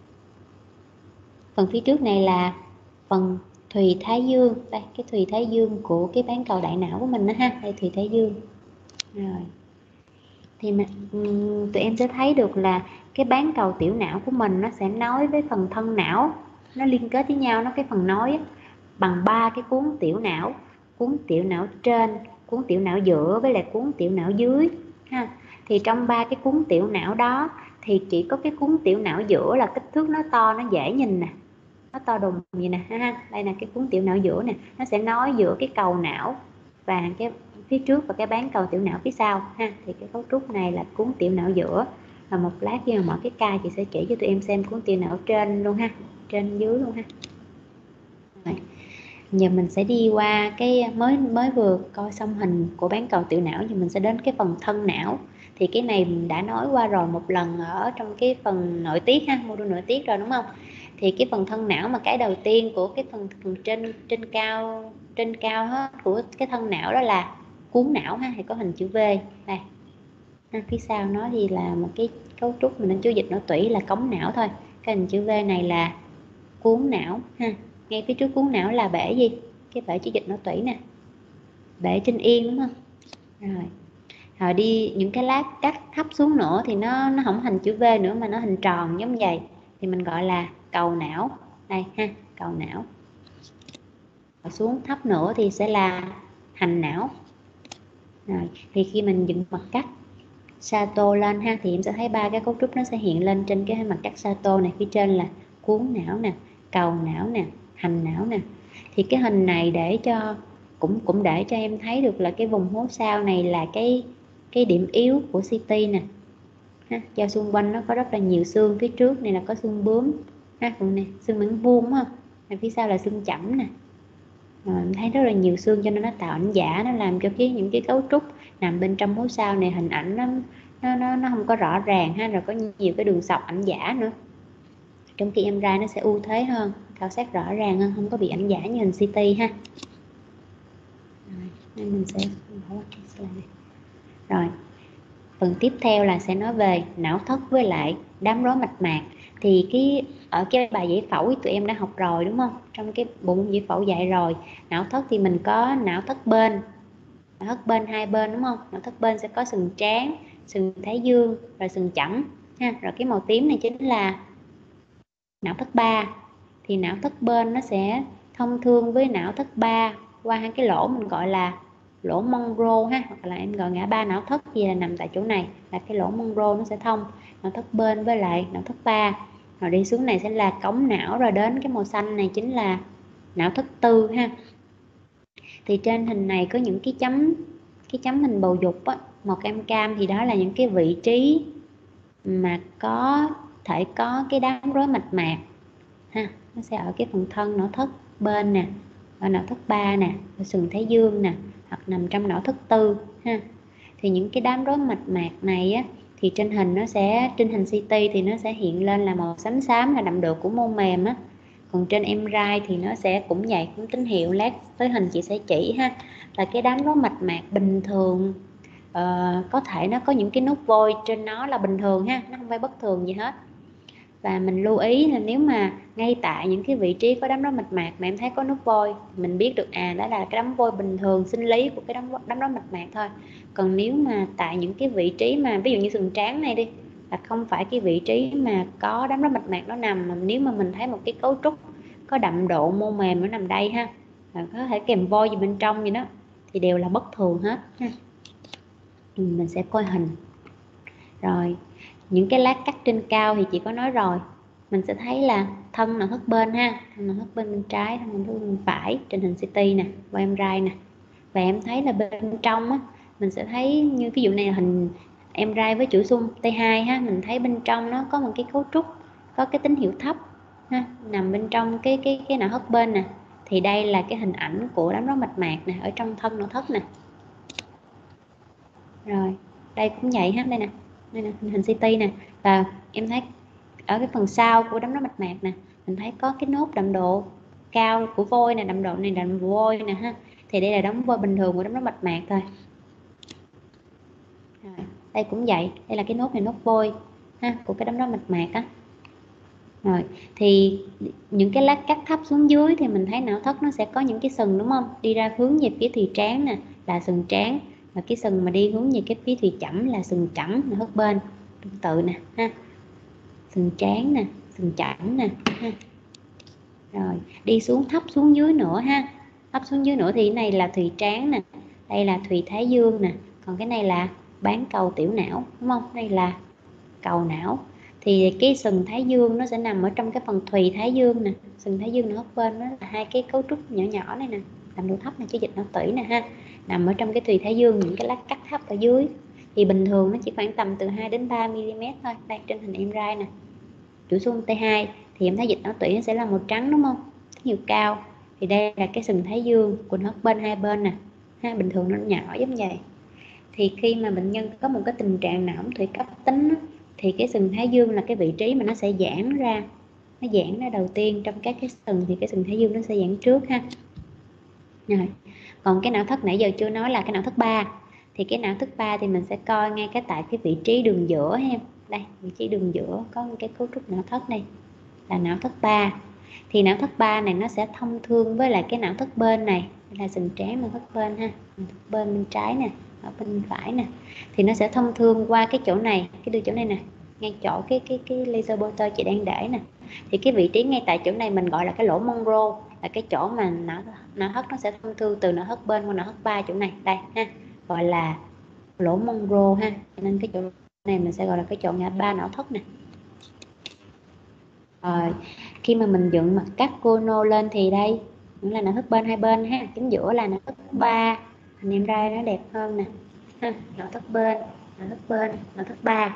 phần phía trước này là phần thùy thái dương, đây cái thùy thái dương của cái bán cầu đại não của mình đó ha, đây thùy thái dương. Rồi thì tụi em sẽ thấy được là cái bán cầu tiểu não của mình nó sẽ nối với phần thân não, nó liên kết với nhau, nó cái phần nối bằng 3 cái cuốn tiểu não trên, cuốn tiểu não giữa với lại cuốn tiểu não dưới ha. Thì trong 3 cái cuốn tiểu não đó thì chỉ có cái cuốn tiểu não giữa là kích thước nó to, nó dễ nhìn nè, nó to đùng gì nè ha. Đây là cái cuốn tiểu não giữa nè, nó sẽ nối giữa cái cầu não và cái phía trước và cái bán cầu tiểu não phía sau ha. Thì cái cấu trúc này là cuốn tiểu não giữa, và một lát khi mà mở cái ca chị sẽ chỉ cho tụi em xem cuốn tiểu não trên luôn ha, trên dưới luôn ha. Rồi. Giờ mình sẽ đi qua cái mới vừa coi xong hình của bán cầu tiểu não, thì mình sẽ đến cái phần thân não. Thì cái này mình đã nói qua rồi một lần ở trong cái phần nội tiết ha, mô đun nội tiết rồi đúng không. Thì cái phần thân não mà cái đầu tiên của cái phần trên cao hết của cái thân não đó là cuốn não ha, thì có hình chữ V đây ha. Phía sau nó thì là một cái cấu trúc mình nên chú dịch não tủy là cống não thôi, cái hình chữ V này là cuốn não ha. Ngay phía trước cuốn não là bể gì, cái bể chữ dịch não tủy nè, bể trên yên đúng không. Rồi đi những cái lát cắt thấp xuống nữa thì nó không hình chữ V nữa mà nó hình tròn giống vậy, thì mình gọi là cầu não đây ha, cầu não. Rồi xuống thấp nữa thì sẽ là hành não. Rồi thì khi mình dựng mặt cắt Sato lên ha, thì em sẽ thấy 3 cái cấu trúc nó sẽ hiện lên trên cái mặt cắt Sato này. Phía trên là cuốn não nè, cầu não nè, hành não nè. Thì cái hình này để cho cũng để cho em thấy được là cái vùng hố sao này là cái điểm yếu của CT nè ha, do xung quanh nó có rất là nhiều xương. Phía trước này là có xương bướm ha, còn này xương mảng vuông đúng không, và phía sau là xương chẩm nè. Mình thấy rất là nhiều xương cho nên nó tạo ảnh giả, nó làm cho những cái cấu trúc nằm bên trong hố sao này hình ảnh nó không có rõ ràng ha, rồi có nhiều cái đường sọc ảnh giả nữa. Trong khi MRI nó sẽ ưu thế hơn, khảo sát rõ ràng hơn, không có bị ảnh giả như hình CT ha. Nên mình sẽ rồi phần tiếp theo là sẽ nói về não thất với lại đám rối mạch mạc. Thì ở cái bài giải phẫu tụi em đã học rồi đúng không, trong cái bộ môn giải phẫu dạy rồi. Não thất thì mình có não thất bên, não thất bên hai bên đúng không. Não thất bên sẽ có sừng trán, sừng thái dương, rồi sừng chẩm ha. Rồi cái màu tím này chính là não thất ba. Thì não thất bên nó sẽ thông thương với não thất ba qua hai cái lỗ mình gọi là lỗ Monro ha, hoặc là em gọi ngã ba não thất gì là nằm tại chỗ này, là cái lỗ Monro nó sẽ thông não thất bên với lại não thất ba. Rồi đi xuống này sẽ là cống não, rồi đến cái màu xanh này chính là não thất tư ha. Thì trên hình này có những cái chấm hình bầu dục á, màu cam thì đó là những cái vị trí mà có thể có cái đám rối mạch mạc ha. Nó sẽ ở cái phần thân não thất bên nè, ở não thất ba nè, ở sừng thái dương nè, hoặc nằm trong não thức tư ha. Thì những cái đám rối mạch mạc này á, thì trên hình trên hình CT thì nó sẽ hiện lên là màu xám xám là đậm độ của mô mềm á. Còn trên MRI thì nó sẽ cũng vậy, cũng tín hiệu, lát tới hình chị sẽ chỉ ha. Là cái đám rối mạch mạc bình thường, có thể nó có những cái nút vôi trên nó là bình thường ha, nó không phải bất thường gì hết. Và mình lưu ý là nếu mà ngay tại những cái vị trí có đám rối mạch mạc mà em thấy có nút vôi, mình biết được đó là cái đám vôi bình thường sinh lý của cái đám rối mạch mạc thôi. Còn nếu mà tại những cái vị trí mà ví dụ như sườn trán này đi, là không phải cái vị trí mà có đám rối mạch mạc nó nằm, mà nếu mà mình thấy một cái cấu trúc có đậm độ mô mềm nó nằm đây ha, và có thể kèm vôi gì bên trong gì đó, thì đều là bất thường hết ha. Mình sẽ coi hình. Rồi những cái lát cắt trên cao thì chị có nói rồi, mình sẽ thấy là thân não thất bên ha, thân não thất bên trái, thân não thất bên phải trên hình CT nè và MRI nè. Và em thấy là bên trong á, mình sẽ thấy như ví dụ này là hình MRI với chuỗi xung T2 ha, mình thấy bên trong nó có một cái cấu trúc có cái tín hiệu thấp ha, nằm bên trong cái não thất bên nè. Thì đây là cái hình ảnh của đám rối mạch mạc nè ở trong thân não thất nè. Rồi đây cũng vậy ha, đây nè hình CT nè. Và em thấy ở cái phần sau của đám rối mạch mạc nè, mình thấy có cái nốt đậm độ cao của vôi nè, đậm độ này đậm vôi nè ha. Thì đây là đám vôi bình thường của đám rối mạch mạc thôi. Rồi, đây cũng vậy, đây là cái nốt này, nốt vôi ha, của cái đám rối mạch mạc á. Rồi thì những cái lát cắt thấp xuống dưới thì mình thấy não thất nó sẽ có những cái sừng đúng không, đi ra hướng về phía thùy trán nè là sừng trán, và cái sừng mà đi hướng về cái phía thùy chẩm là sừng chẩm, não thất bên tương tự nè ha, sừng trán nè, sừng chẩm nè ha. Rồi đi xuống thấp xuống dưới nữa ha, thấp xuống dưới nữa thì cái này là thùy trán nè, đây là thùy thái dương nè, còn cái này là bán cầu tiểu não đúng không, đây là cầu não. Thì cái sừng thái dương nó sẽ nằm ở trong cái phần thùy thái dương nè, sừng thái dương nó bên đó là hai cái cấu trúc nhỏ nhỏ này nè, làm độ thấp này, cái dịch não tủy nè ha, nằm ở trong cái thùy thái dương, những cái lát cắt thấp ở dưới. Thì bình thường nó chỉ khoảng tầm từ 2 đến 3 mm thôi. Đây trên hình MRI nè, chuỗi xung T2 thì em thấy dịch não tủy nó sẽ là màu trắng đúng không, nhiều cao. Thì đây là cái sừng thái dương của nó bên hai bên nè ha, bình thường nó nhỏ giống vậy. Thì khi mà bệnh nhân có một cái tình trạng não thủy cấp tính á, thì cái sừng thái dương là cái vị trí mà nó sẽ giãn ra, nó giãn ra đầu tiên trong các cái sừng, thì cái sừng thái dương nó sẽ giãn trước ha. Rồi. Còn cái não thất nãy giờ chưa nói là cái não thất 3. Thì cái não thất 3 thì mình sẽ coi ngay tại cái vị trí đường giữa ha. Đây, vị trí đường giữa có một cái cấu trúc não thất này là não thất 3. Thì não thất 3 này nó sẽ thông thương với lại cái não thất bên này, đây là sừng trán não thất bên ha, não thất bên trái nè, ở bên phải nè. Thì nó sẽ thông thương qua cái chỗ này, cái đường chỗ này nè, ngay chỗ cái laser pointer chị đang để nè. Thì cái vị trí ngay tại chỗ này mình gọi là cái lỗ Monro, là cái chỗ mà não thất nó sẽ thông thương từ não thất bên qua não thất 3, chỗ này đây ha, gọi là lỗ Monro ha. Cho nên cái chỗ này mình sẽ gọi là cái chỗ ngã ba não thất nè. Rồi khi mà mình dựng mặt cắt cono lên thì đây cũng là não thất bên hai bên ha, chính giữa là não thất 3, anh em ra nó đẹp hơn nè ha. Não thất bên, não thất bên, não thất 3.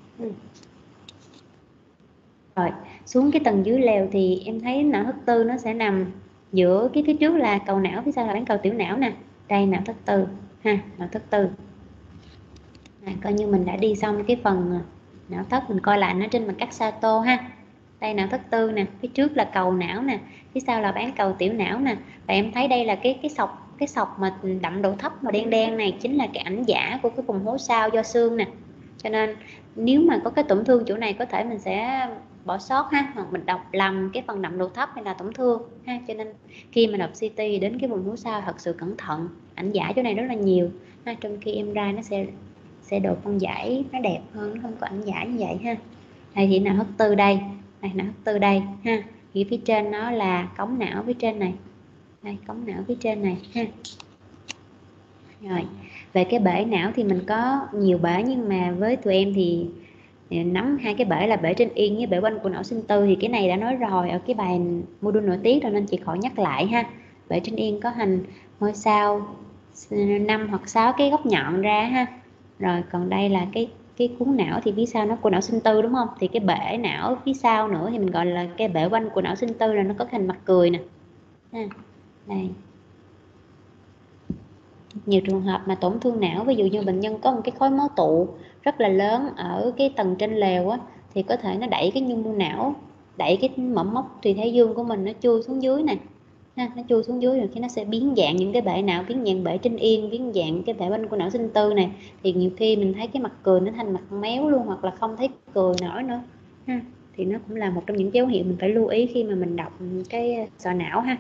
Rồi xuống cái tầng dưới lèo thì em thấy não thất tư nó sẽ nằm giữa cái phía trước là cầu não, phía sau là bán cầu tiểu não nè. Đây não thất tư ha, não thất tư. Coi như mình đã đi xong cái phần não thất, mình coi lại nó trên mặt cắt Sato ha. Đây não thất tư nè, phía trước là cầu não nè, phía sau là bán cầu tiểu não nè. Và em thấy đây là cái sọc mà đậm độ thấp màu đen đen này chính là cái ảnh giả của cái vùng hố sao do xương nè. Cho nên nếu mà có cái tổn thương chỗ này có thể mình sẽ bỏ sót ha, hoặc mình đọc lầm cái phần đậm độ thấp hay là tổn thương ha. Cho nên khi mà đọc CT đến cái vùng hố sao thật sự cẩn thận, ảnh giả chỗ này rất là nhiều ha, trong khi MRI nó sẽ độ phân giải nó đẹp hơn, nó không có ảnh giả như vậy ha. Đây thì não thất tư đây, đây não thất tư đây ha, thì phía trên nó là cống não phía trên này, đây cống não phía trên này ha. Rồi về cái bể não thì mình có nhiều bể, nhưng mà với tụi em thì nắm hai cái bể là bể trên yên với bể quanh của não sinh tư, thì cái này đã nói rồi ở cái bài module nội tiết rồi nên chị khỏi nhắc lại ha. Bể trên yên có hình ngôi sao 5 hoặc 6 cái góc nhọn ra ha. Rồi còn đây là cái cuốn não thì phía sau nó của não sinh tư đúng không, thì cái bể não phía sau nữa thì mình gọi là cái bể quanh của não sinh tư, là nó có hình mặt cười nè ha. Đây nhiều trường hợp mà tổn thương não, ví dụ như bệnh nhân có một cái khối máu tụ rất là lớn ở cái tầng trên lèo á, thì có thể nó đẩy cái nhu mô não, đẩy cái mẫm mốc tùy thái dương của mình nó chui xuống dưới này ha, nó chui xuống dưới rồi khi nó sẽ biến dạng những cái bể não, biến dạng bể trên yên, biến dạng cái bể bên của não sinh tư này, thì nhiều khi mình thấy cái mặt cười nó thành mặt méo luôn, hoặc là không thấy cười nổi nữa ha, thì nó cũng là một trong những dấu hiệu mình phải lưu ý khi mà mình đọc cái sọ não ha.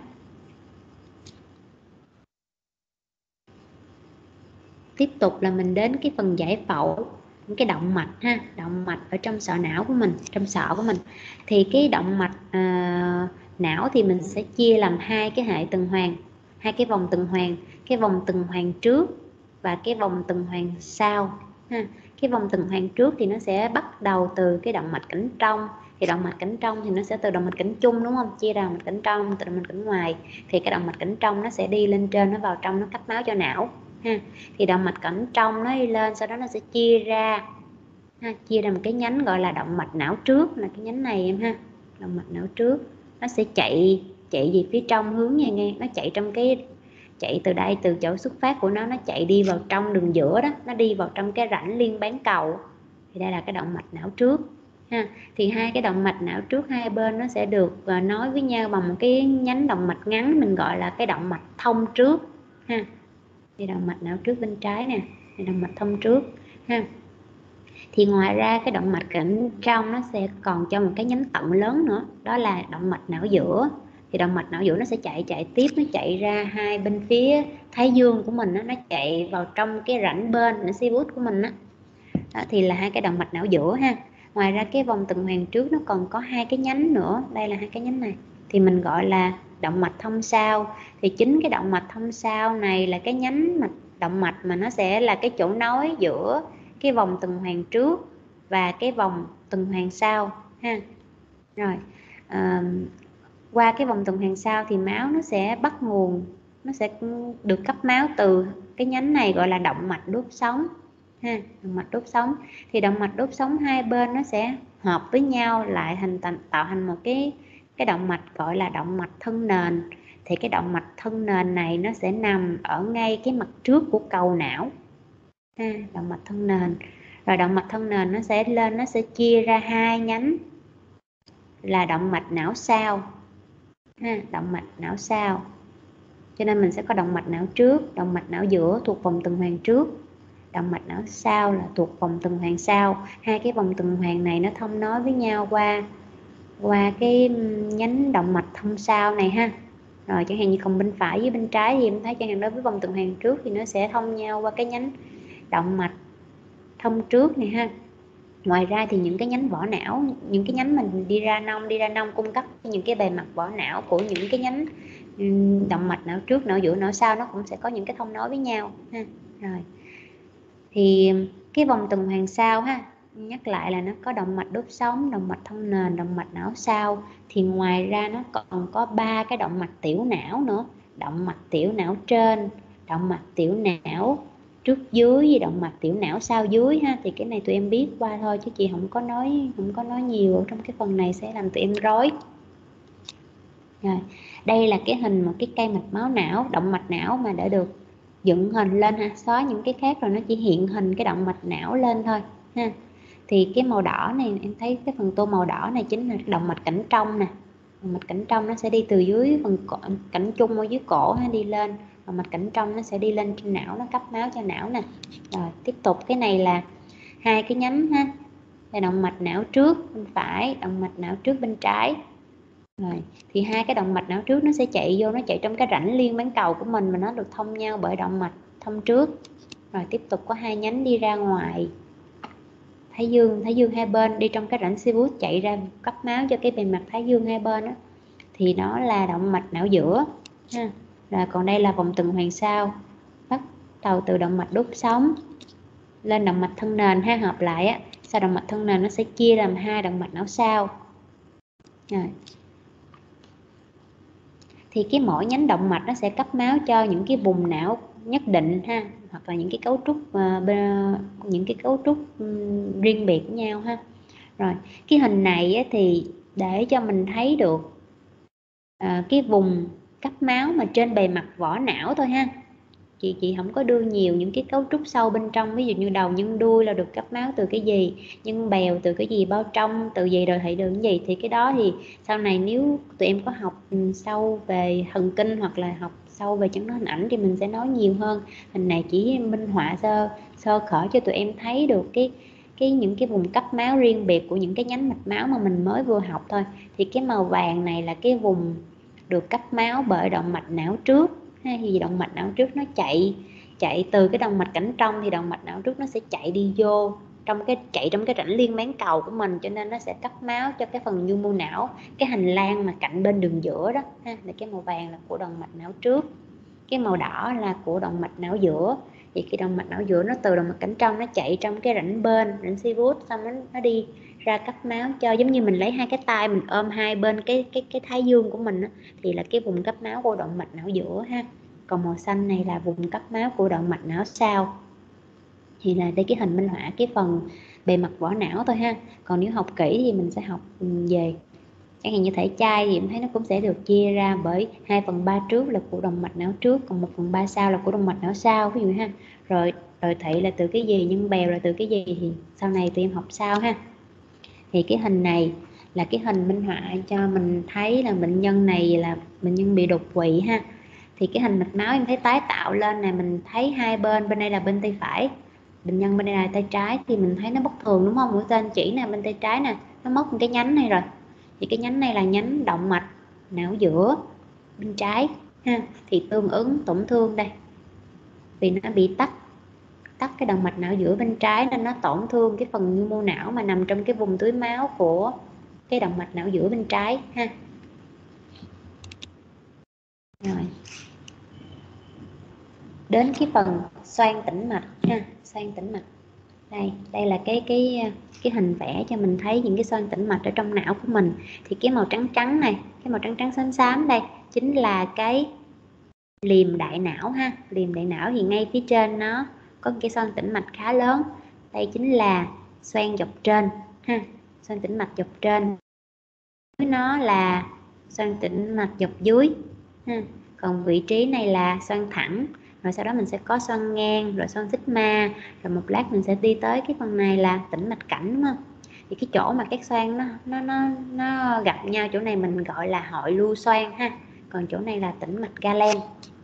Tiếp tục là mình đến cái phần giải phẫu những cái động mạch ha, động mạch ở trong sọ não của mình, trong sọ của mình. Thì cái động mạch não thì mình sẽ chia làm hai cái hệ tuần hoàn, hai cái vòng tuần hoàn, cái vòng tuần hoàn trước và cái vòng tuần hoàn sau ha. Cái vòng tuần hoàn trước thì nó sẽ bắt đầu từ cái động mạch cảnh trong, thì động mạch cảnh trong thì nó sẽ từ động mạch cảnh chung đúng không, chia ra động mạch cảnh trong từ động mạch cảnh ngoài, thì cái động mạch cảnh trong nó sẽ đi lên trên, nó vào trong, nó cấp máu cho não ha. Thì động mạch cảnh trong nó đi lên, sau đó nó sẽ chia ra ha, chia ra một cái nhánh gọi là động mạch não trước, là cái nhánh này em ha. Động mạch não trước nó sẽ chạy về phía trong hướng nha nghe, nó chạy trong cái, chạy từ đây, từ chỗ xuất phát của nó chạy đi vào trong đường giữa đó, nó đi vào trong cái rãnh liên bán cầu, thì đây là cái động mạch não trước ha. Thì hai cái động mạch não trước hai bên nó sẽ được nối với nhau bằng một cái nhánh động mạch ngắn, mình gọi là cái động mạch thông trước ha. Thì động mạch não trước bên trái nè, thì động mạch thông trước ha. Thì ngoài ra cái động mạch cảnh trong nó sẽ còn cho một cái nhánh tận lớn nữa, đó là động mạch não giữa. Thì động mạch não giữa nó sẽ chạy tiếp, nó chạy ra hai bên phía thái dương của mình đó, nó chạy vào trong cái rãnh bên nó sivus của mình đó. Đó thì là hai cái động mạch não giữa ha. Ngoài ra cái vòng tuần hoàn trước nó còn có hai cái nhánh nữa, đây là hai cái nhánh này, thì mình gọi là động mạch thông sau. Thì chính cái động mạch thông sau này là cái nhánh động mạch mà nó sẽ là cái chỗ nối giữa cái vòng tuần hoàn trước và cái vòng tuần hoàn sau ha. Rồi qua cái vòng tuần hoàn sau thì máu nó sẽ bắt nguồn, nó sẽ được cấp máu từ cái nhánh này gọi là động mạch đốt sống ha, động mạch đốt sống. Thì động mạch đốt sống hai bên nó sẽ hợp với nhau lại tạo thành một cái động mạch gọi là động mạch thân nền. Thì cái động mạch thân nền này nó sẽ nằm ở ngay cái mặt trước của cầu não ha, động mạch thân nền. Rồi động mạch thân nền nó sẽ lên, nó sẽ chia ra hai nhánh là động mạch não sau ha, động mạch não sau. Cho nên mình sẽ có động mạch não trước, động mạch não giữa thuộc vòng tuần hoàn trước, động mạch não sau là thuộc vòng tuần hoàn sau. Hai cái vòng tuần hoàn này nó thông nối với nhau qua cái nhánh động mạch thông sau này ha. Rồi chẳng hạn như còn bên phải với bên trái thì em thấy chẳng hạn đối với vòng tuần hoàn trước thì nó sẽ thông nhau qua cái nhánh động mạch thông trước này ha. Ngoài ra thì những cái nhánh vỏ não, những cái nhánh mình đi ra nông cung cấp những cái bề mặt vỏ não của những cái nhánh động mạch não trước, não giữa, não sau, nó cũng sẽ có những cái thông nối với nhau ha. Rồi thì cái vòng tuần hoàn sau ha, nhắc lại là nó có động mạch đốt sống, động mạch thân nền, động mạch não sau. Thì ngoài ra nó còn có 3 cái động mạch tiểu não nữa, động mạch tiểu não trên, động mạch tiểu não trước dưới với động mạch tiểu não sau dưới ha. Thì cái này tụi em biết qua thôi chứ chị không có nói nhiều ở trong cái phần này sẽ làm tụi em rối. Rồi đây là cái hình một cái cây mạch máu não, động mạch não mà đã được dựng hình lên ha, xóa những cái khác rồi nó chỉ hiện hình cái động mạch não lên thôi ha. Thì cái màu đỏ này em thấy cái phần tô màu đỏ này chính là động mạch cảnh trong nè. Động mạch cảnh trong nó sẽ đi từ dưới phần cảnh chung ở dưới cổ ha, đi lên. Động mạch cảnh trong nó sẽ đi lên trên não, nó cấp máu cho não nè. Rồi tiếp tục cái này là hai cái nhánh ha, là động mạch não trước bên phải, động mạch não trước bên trái. Rồi thì hai cái động mạch não trước nó sẽ chạy vô, nó chạy trong cái rãnh liên bán cầu của mình và nó được thông nhau bởi động mạch thông trước. Rồi tiếp tục có hai nhánh đi ra ngoài thái dương hai bên, đi trong cái rãnh sivus chạy ra cấp máu cho cái bề mặt thái dương hai bên đó. Thì nó là động mạch não giữa ha. Rồi còn đây là vòng tuần hoàn sau, bắt đầu từ động mạch đốt sống lên động mạch thân nền ha, hợp lại á. Sau động mạch thân nền nó sẽ chia làm hai động mạch não sau. Rồi thì cái mỗi nhánh động mạch nó sẽ cấp máu cho những cái vùng não nhất định ha, hoặc là những cái cấu trúc riêng biệt với nhau ha. Rồi cái hình này thì để cho mình thấy được cái vùng cấp máu mà trên bề mặt vỏ não thôi ha. chị không có đưa nhiều những cái cấu trúc sâu bên trong, ví dụ như đầu nhân đuôi là được cấp máu từ cái gì, nhân bèo từ cái gì, bao trong từ gì, rồi hệ đường gì, thì cái đó thì sau này nếu tụi em có học sâu về thần kinh hoặc là học sâu về chẩn đoán hình ảnh thì mình sẽ nói nhiều hơn. Hình này chỉ minh họa sơ khởi cho tụi em thấy được những cái vùng cấp máu riêng biệt của những cái nhánh mạch máu mà mình mới vừa học thôi. Thì cái màu vàng này là cái vùng được cấp máu bởi động mạch não trước ha, thì động mạch não trước nó chạy từ cái động mạch cảnh trong, thì động mạch não trước nó sẽ chạy đi vô trong cái rãnh liên bán cầu của mình, cho nên nó sẽ cấp máu cho cái phần nhu mô não, cái hành lang mà cạnh bên đường giữa đó ha. Là cái màu vàng là của động mạch não trước, cái màu đỏ là của động mạch não giữa. Thì cái động mạch não giữa nó từ động mạch cảnh trong nó chạy trong cái rãnh bên, rãnh Sivus, xong nó đi ra cấp máu cho, giống như mình lấy hai cái tay mình ôm hai bên cái thái dương của mình đó, thì là cái vùng cấp máu của động mạch não giữa ha. Còn màu xanh này là vùng cấp máu của động mạch não sau. Thì là đây cái hình minh họa cái phần bề mặt vỏ não thôi ha. Còn nếu học kỹ thì mình sẽ học về chẳng hạn như thể chai thì em thấy nó cũng sẽ được chia ra bởi 2/3 trước là của động mạch não trước, còn 1/3 sau là của động mạch não sau, ví dụ ha. Rồi thị là từ cái gì, nhân bèo là từ cái gì thì sau này tụi em học sau ha. Thì cái hình này là cái hình minh họa cho mình thấy là bệnh nhân này là bệnh nhân bị đột quỵ ha. Thì cái hình mạch máu em thấy tái tạo lên này, mình thấy hai bên đây là bên tay phải, bệnh nhân bên đây là tay trái, thì mình thấy nó bất thường đúng không? Mũi tên chỉ nè, bên tay trái nè, nó mất một cái nhánh này rồi. Thì cái nhánh này là nhánh động mạch não giữa bên trái ha. Thì tương ứng tổn thương đây, vì nó bị tắc cái động mạch não giữa bên trái nên nó tổn thương cái phần nhu mô não mà nằm trong cái vùng tưới máu của cái động mạch não giữa bên trái ha. Rồi đến cái phần xoang tĩnh mạch ha. Xoang tĩnh mạch đây là cái hình vẽ cho mình thấy những cái xoang tĩnh mạch ở trong não của mình. Thì cái màu trắng trắng này, cái màu trắng trắng xám xám đây chính là cái liềm đại não ha. Liềm đại não thì ngay phía trên nó có cái xoang tĩnh mạch khá lớn, đây chính là xoang dọc trên ha. Xoang tĩnh mạch dọc trên, nó là xoang tĩnh mạch dọc dưới ha. Còn vị trí này là xoang thẳng, rồi sau đó mình sẽ có xoang ngang, rồi xoang sigma, rồi một lát mình sẽ đi tới cái phần này là tĩnh mạch cảnh đúng không? Thì cái chỗ mà các xoang nó gặp nhau, chỗ này mình gọi là hội lưu xoang ha. Còn chỗ này là tĩnh mạch Galen.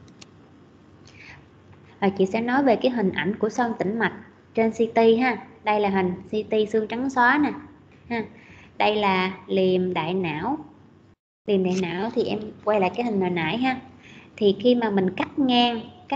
Và chị sẽ nói về cái hình ảnh của xoang tĩnh mạch trên CT ha. Đây là hình CT xương trắng xóa nè ha. Đây là liềm đại não. Liềm đại não thì em quay lại cái hình hồi nãy ha. Thì khi mà mình cắt ngang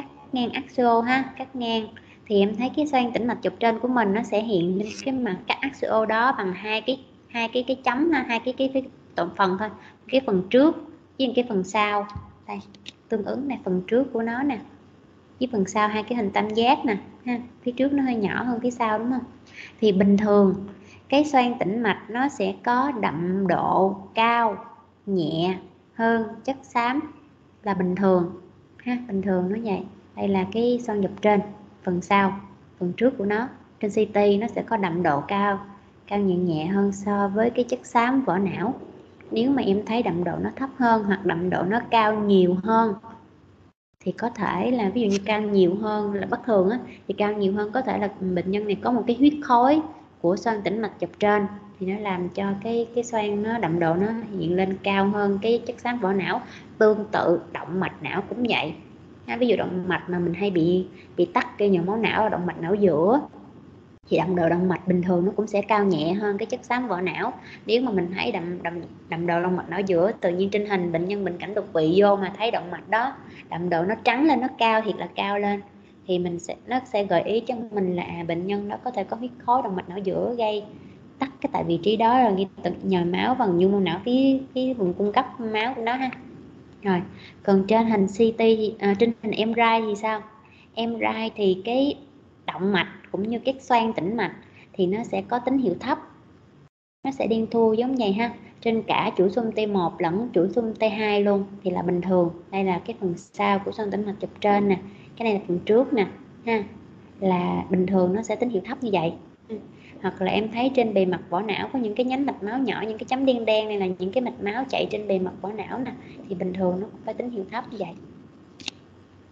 axio ha, cắt ngang thì em thấy cái xoang tĩnh mạch dọc trên của mình nó sẽ hiện lên cái mặt cắt axio đó bằng hai cái chấm ha, hai cái tổng phần thôi. Cái phần trước với cái phần sau. Đây, tương ứng này, phần trước của nó nè, với phần sau hai cái hình tam giác nè ha. Phía trước nó hơi nhỏ hơn phía sau đúng không? Thì bình thường cái xoang tĩnh mạch nó sẽ có đậm độ cao nhẹ hơn chất xám là bình thường ha. Bình thường nó vậy. Đây là cái xoang dọc trên, phần sau, phần trước của nó trên CT nó sẽ có đậm độ cao nhẹ hơn so với cái chất xám vỏ não. Nếu mà em thấy đậm độ nó thấp hơn hoặc đậm độ nó cao nhiều hơn thì có thể là, ví dụ như cao nhiều hơn là bất thường á, thì cao nhiều hơn có thể là bệnh nhân này có một cái huyết khối của xoang tĩnh mạch dọc trên, thì nó làm cho cái xoang nó đậm độ nó hiện lên cao hơn cái chất xám vỏ não. Tương tự động mạch não cũng vậy. Ví dụ động mạch mà mình hay bị tắc cái nhồi máu não ở động mạch não giữa thì đậm độ động mạch bình thường nó cũng sẽ cao nhẹ hơn cái chất xám vỏ não. Nếu mà mình thấy đậm độ động mạch não giữa, tự nhiên trên hình bệnh nhân bệnh cảnh đột quỵ vô mà thấy động mạch đó đậm độ nó trắng lên, nó cao thiệt là cao lên, thì nó sẽ gợi ý cho mình là bệnh nhân đó có thể có huyết khối động mạch não giữa gây tắc cái tại vị trí đó, rồi nhồi máu vào nhu mô não cái vùng cung cấp máu của nó ha. Rồi còn trên hình CT trên hình MRI thì sao? MRI thì cái động mạch cũng như các xoang tĩnh mạch thì nó sẽ có tín hiệu thấp, nó sẽ đen thui giống vậy ha, trên cả chuỗi xung T1 lẫn chuỗi xung T2 luôn, thì là bình thường. Đây là cái phần sau của xoang tĩnh mạch dọc trên nè, cái này là phần trước nè ha, là bình thường nó sẽ tín hiệu thấp như vậy. Hoặc là em thấy trên bề mặt vỏ não có những cái nhánh mạch máu nhỏ, những cái chấm đen đen này là những cái mạch máu chạy trên bề mặt vỏ não nè, thì bình thường nó cũng phải tín hiệu thấp như vậy.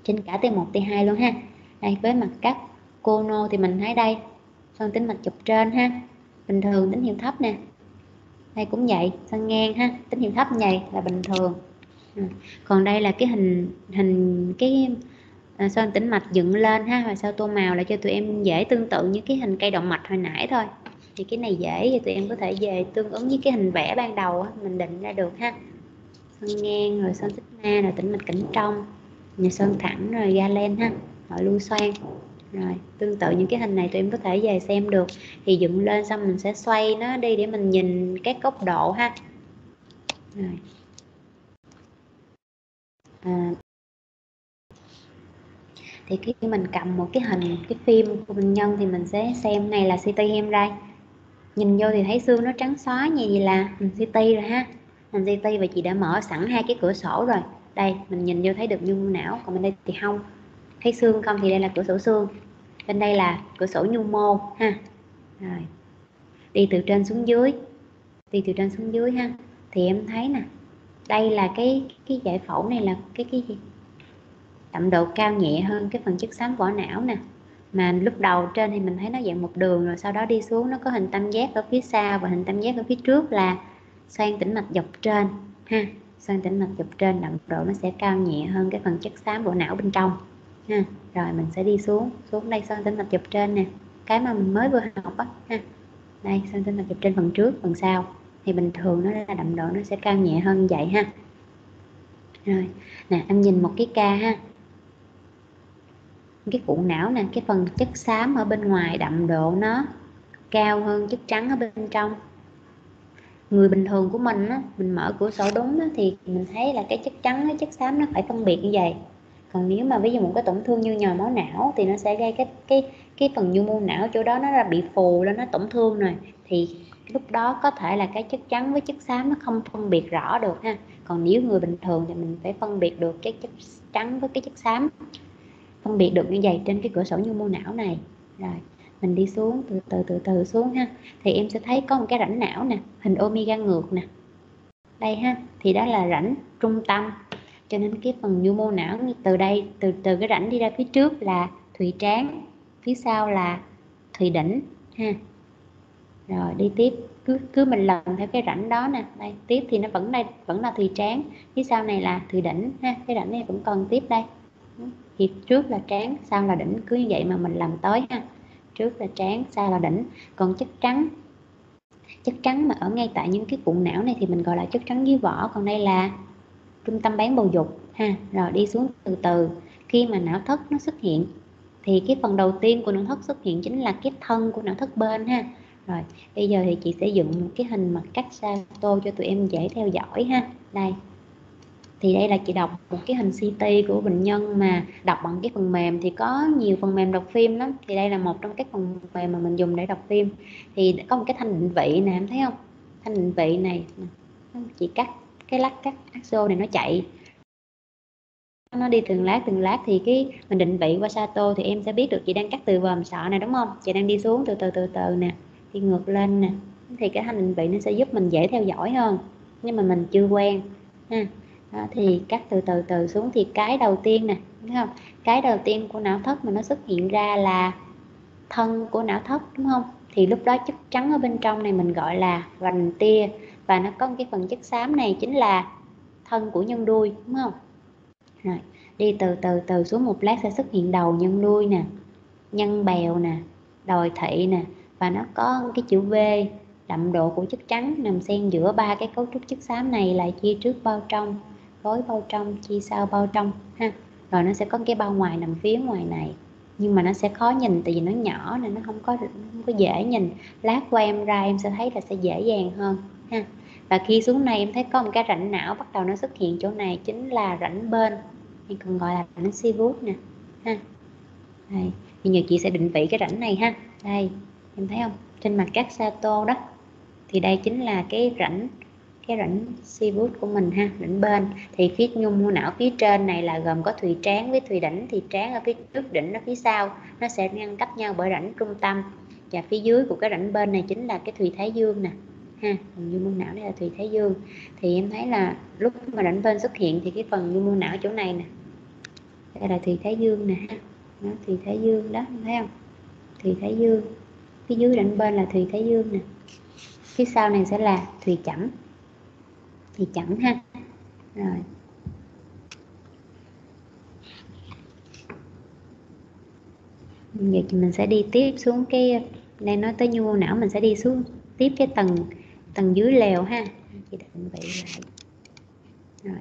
trên cả T1 T2 luôn ha. Đây với mặt cắt cono thì mình thấy đây xoang tĩnh mạch dọc trên ha, bình thường tín hiệu thấp nè, đây cũng vậy, xoang ngang ha, tín hiệu thấp như vậy là bình thường. Còn đây là cái hình cái xoang tĩnh mạch dựng lên ha, và sau tô màu là cho tụi em dễ tương tự như cái hình cây động mạch hồi nãy thôi. Thì cái này dễ thì tụi em có thể về tương ứng với cái hình vẽ ban đầu á, mình định ra được ha. Xoang ngang rồi xoang sigma rồi tĩnh mạch cẳng trong, rồi xoang thẳng rồi Galen ha, nội lưu xoang. Rồi tương tự những cái hình này tụi em có thể về xem được. Thì dựng lên xong mình sẽ xoay nó đi để mình nhìn các góc độ ha. Rồi. Thì khi mình cầm một cái hình, cái phim của bệnh nhân thì mình sẽ xem này là CT hemorrhage. Nhìn vô thì thấy xương nó trắng xóa như vậy là hình CT rồi ha. Hình CT và chị đã mở sẵn hai cái cửa sổ rồi. Đây mình nhìn vô thấy được nhu mô não, còn bên đây thì không. Thấy xương không thì đây là cửa sổ xương. Bên đây là cửa sổ nhu mô ha. Rồi. Đi từ trên xuống dưới. Đi từ trên xuống dưới ha. Thì em thấy nè. Đây là cái giải phẫu này là cái gì? Đậm độ cao nhẹ hơn cái phần chất xám vỏ não nè, mà lúc đầu trên thì mình thấy nó dạng một đường, rồi sau đó đi xuống nó có hình tam giác ở phía sau và hình tam giác ở phía trước là xoang tĩnh mạch dọc trên ha. Xoang tĩnh mạch dọc trên đậm độ nó sẽ cao nhẹ hơn cái phần chất xám vỏ não bên trong ha. Rồi mình sẽ đi xuống đây xoang tĩnh mạch dọc trên nè, cái mà mình mới vừa học á ha. Đây xoang tĩnh mạch dọc trên phần trước phần sau thì bình thường nó là đậm độ nó sẽ cao nhẹ hơn như vậy ha. Rồi nè, em nhìn một cái ca ha, cái cuộn não nè, cái phần chất xám ở bên ngoài đậm độ nó cao hơn chất trắng ở bên trong. Người bình thường của mình á, mình mở cửa sổ đúng á, thì mình thấy là cái chất trắng với chất xám nó phải phân biệt như vậy. Còn nếu mà ví dụ một cái tổn thương như nhồi máu não thì nó sẽ gây cái phần nhu mô não chỗ đó nó là bị phù lên, nó tổn thương rồi, thì lúc đó có thể là cái chất trắng với chất xám nó không phân biệt rõ được ha. Còn nếu người bình thường thì mình phải phân biệt được cái chất trắng với cái chất xám, phân biệt được như vậy trên cái cửa sổ nhu mô não này. Rồi mình đi xuống từ từ xuống ha, thì em sẽ thấy có một cái rãnh não nè, hình omega ngược nè, đây ha, thì đó là rãnh trung tâm. Cho nên cái phần nhu mô não từ đây, từ cái rãnh đi ra phía trước là thùy trán, phía sau là thùy đỉnh ha. Rồi đi tiếp, cứ mình lần theo cái rãnh đó nè, đây tiếp thì nó vẫn là thùy trán, phía sau này là thùy đỉnh ha, cái rãnh này vẫn còn tiếp đây. Thì trước là trán, sau là đỉnh, cứ như vậy mà mình làm tới ha. Trước là trán, sau là đỉnh. Còn chất trắng mà ở ngay tại những cái cuộn não này thì mình gọi là chất trắng dưới vỏ, còn đây là trung tâm bán bầu dục ha. Rồi đi xuống từ từ. Khi mà não thất nó xuất hiện thì cái phần đầu tiên của não thất xuất hiện chính là cái thân của não thất bên ha. Rồi bây giờ thì chị sẽ dựng một cái hình mặt cắt Sato cho tụi em dễ theo dõi ha. Đây thì đây là chị đọc một cái hình CT của bệnh nhân mà đọc bằng cái phần mềm, thì có nhiều phần mềm đọc phim lắm, thì đây là một trong các phần mềm mà mình dùng để đọc phim. Thì có một cái thanh định vị nè, em thấy không, thanh định vị này chị cắt cái lát cắt axo này nó chạy, nó đi từng lát thì cái mình định vị qua Sato thì em sẽ biết được chị đang cắt từ vòm sọ này đúng không, chị đang đi xuống từ từ nè, đi ngược lên nè, thì cái thanh định vị nó sẽ giúp mình dễ theo dõi hơn, nhưng mà mình chưa quen ha. Đó, thì cắt từ xuống thì cái đầu tiên nè, thấy không, cái đầu tiên của não thất mà nó xuất hiện ra là thân của não thất đúng không, thì lúc đó chất trắng ở bên trong này mình gọi là vành tia, và nó có một cái phần chất xám này chính là thân của nhân đuôi đúng không. Rồi đi từ xuống một lát sẽ xuất hiện đầu nhân đuôi nè, nhân bèo nè, đồi thị nè, và nó có cái chữ V, đậm độ của chất trắng nằm xen giữa ba cái cấu trúc chất xám này là chia trước bao trong, gối bao trong, chia sau bao trong ha. Rồi nó sẽ có cái bao ngoài nằm phía ngoài này, nhưng mà nó sẽ khó nhìn tại vì nó nhỏ nên nó không có dễ nhìn. Lát qua em ra em sẽ thấy là sẽ dễ dàng hơn ha. Và khi xuống này em thấy có một cái rãnh não bắt đầu nó xuất hiện chỗ này, chính là rãnh bên, thì còn gọi là rãnh Sivut nè ha. Đây, bây giờ chị sẽ định vị cái rãnh này ha. Đây em thấy không, trên mặt cắt Sato đó, thì đây chính là cái rãnh Sivut của mình ha, rãnh bên. Thì phía nhu mô não phía trên này là gồm có thùy trán với thùy đỉnh, thì trán ở phía trước, đỉnh ở phía sau, nó sẽ ngăn cách nhau bởi rãnh trung tâm. Và phía dưới của cái rãnh bên này chính là cái thùy thái dương nè ha, phần nhu mô não đây là thùy thái dương. Thì em thấy là lúc mà rãnh bên xuất hiện thì cái phần nhu mô não chỗ này nè, Đây là thùy thái dương nè ha. Đó, thùy thái dương đó, thấy không? Thùy thái dương, phía dưới đằng bên là thùy thái dương nè, phía sau này sẽ là thùy chẩm, thùy chẩm ha. Rồi giờ thì mình sẽ đi tiếp xuống cái, đang nói tới nhu mô não, mình sẽ đi xuống tiếp cái tầng dưới lèo ha. Chị định vị lại rồi,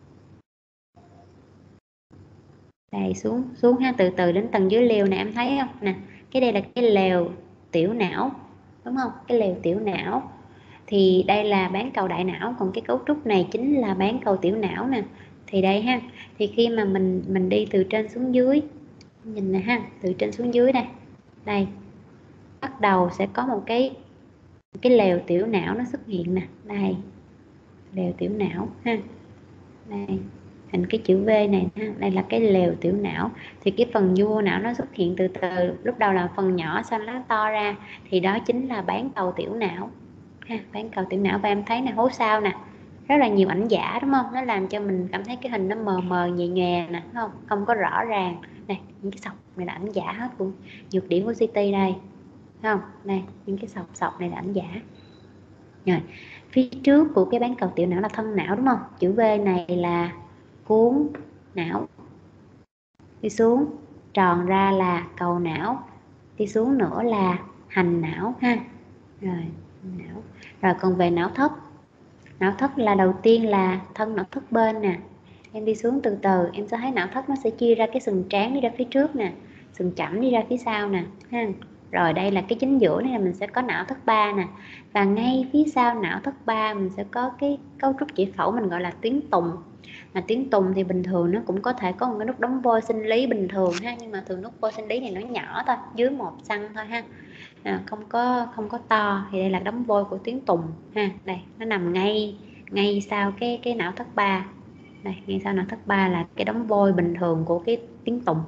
đây xuống ha, từ từ đến tầng dưới lèo nè, em thấy không nè, cái đây là cái lèo tiểu não đúng không, cái lèo tiểu não thì đây là bán cầu đại não, còn cái cấu trúc này chính là bán cầu tiểu não nè. Thì đây ha, thì khi mà mình đi từ trên xuống dưới, nhìn nè ha, từ trên xuống dưới đây bắt đầu sẽ có một cái lèo tiểu não nó xuất hiện nè, đây lèo tiểu não ha, đây hình cái chữ V này ha, đây là cái lèo tiểu não. Thì cái phần nhu não nó xuất hiện từ từ, lúc đầu là phần nhỏ sau nó to ra, thì đó chính là bán cầu tiểu não ha, bán cầu tiểu não. Và em thấy này, hố sao nè, rất là nhiều ảnh giả đúng không, nó làm cho mình cảm thấy cái hình nó mờ mờ nhẹ nhẹ nè, không có rõ ràng. Này những cái sọc này là ảnh giả hết luôn, nhược điểm của CT đây không, đây những cái sọc này là ảnh giả. Rồi phía trước của cái bán cầu tiểu não là thân não đúng không, chữ V này là cuốn não, đi xuống tròn ra là cầu não, đi xuống nữa là hành não ha. Rồi não, rồi còn về não thất là đầu tiên là thân não thất bên nè, em đi xuống từ từ em sẽ thấy não thất nó sẽ chia ra cái sừng trán đi ra phía trước nè, sừng chẩm đi ra phía sau nè ha. Rồi đây là cái chính giữa này là mình sẽ có não thất ba nè, và ngay phía sau não thất ba mình sẽ có cái cấu trúc giải phẫu mình gọi là tuyến tùng. Mà tuyến tùng thì bình thường nó cũng có thể có một cái nút đóng vôi sinh lý bình thường ha, nhưng mà thường nút vôi sinh lý này nó nhỏ thôi, dưới 1 cm thôi ha, không có to. Thì đây là đóng vôi của tuyến tùng ha, đây nó nằm ngay sau cái não thất ba, đây ngay sau não thất ba là cái đóng vôi bình thường của cái tuyến tùng.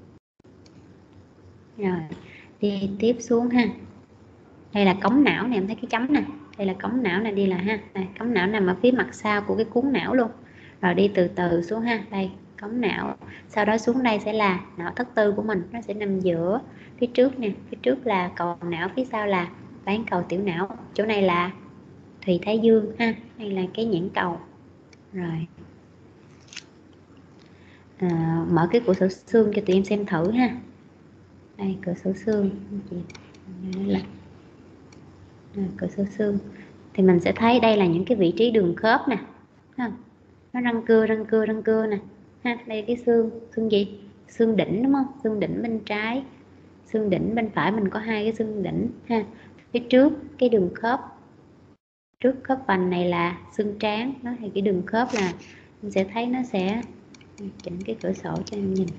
Rồi đi tiếp xuống ha, đây là cống não này, em thấy cái chấm nè, đây là cống não này, đi là ha, đây cống não nằm ở phía mặt sau của cái cuốn não luôn. Rồi đi từ từ xuống ha, đây cống não, sau đó xuống đây sẽ là não thất tư của mình, nó sẽ nằm giữa phía trước nè, phía trước là cầu não, phía sau là bán cầu tiểu não, chỗ này là thùy thái dương ha, đây là cái nhãn cầu. Rồi mở cái cửa sổ xương cho tụi em xem thử ha, đây cửa sổ xương là cửa sổ xương, thì mình sẽ thấy đây là những cái vị trí đường khớp nè, nó răng cưa nè ha. Đây cái xương gì, xương đỉnh đúng không, xương đỉnh bên trái, xương đỉnh bên phải mình có hai cái xương đỉnh ha. Phía trước cái đường khớp, trước khớp vành này là xương trán đó, thì cái đường khớp là mình sẽ thấy nó sẽ chỉnh cái cửa sổ cho em nhìn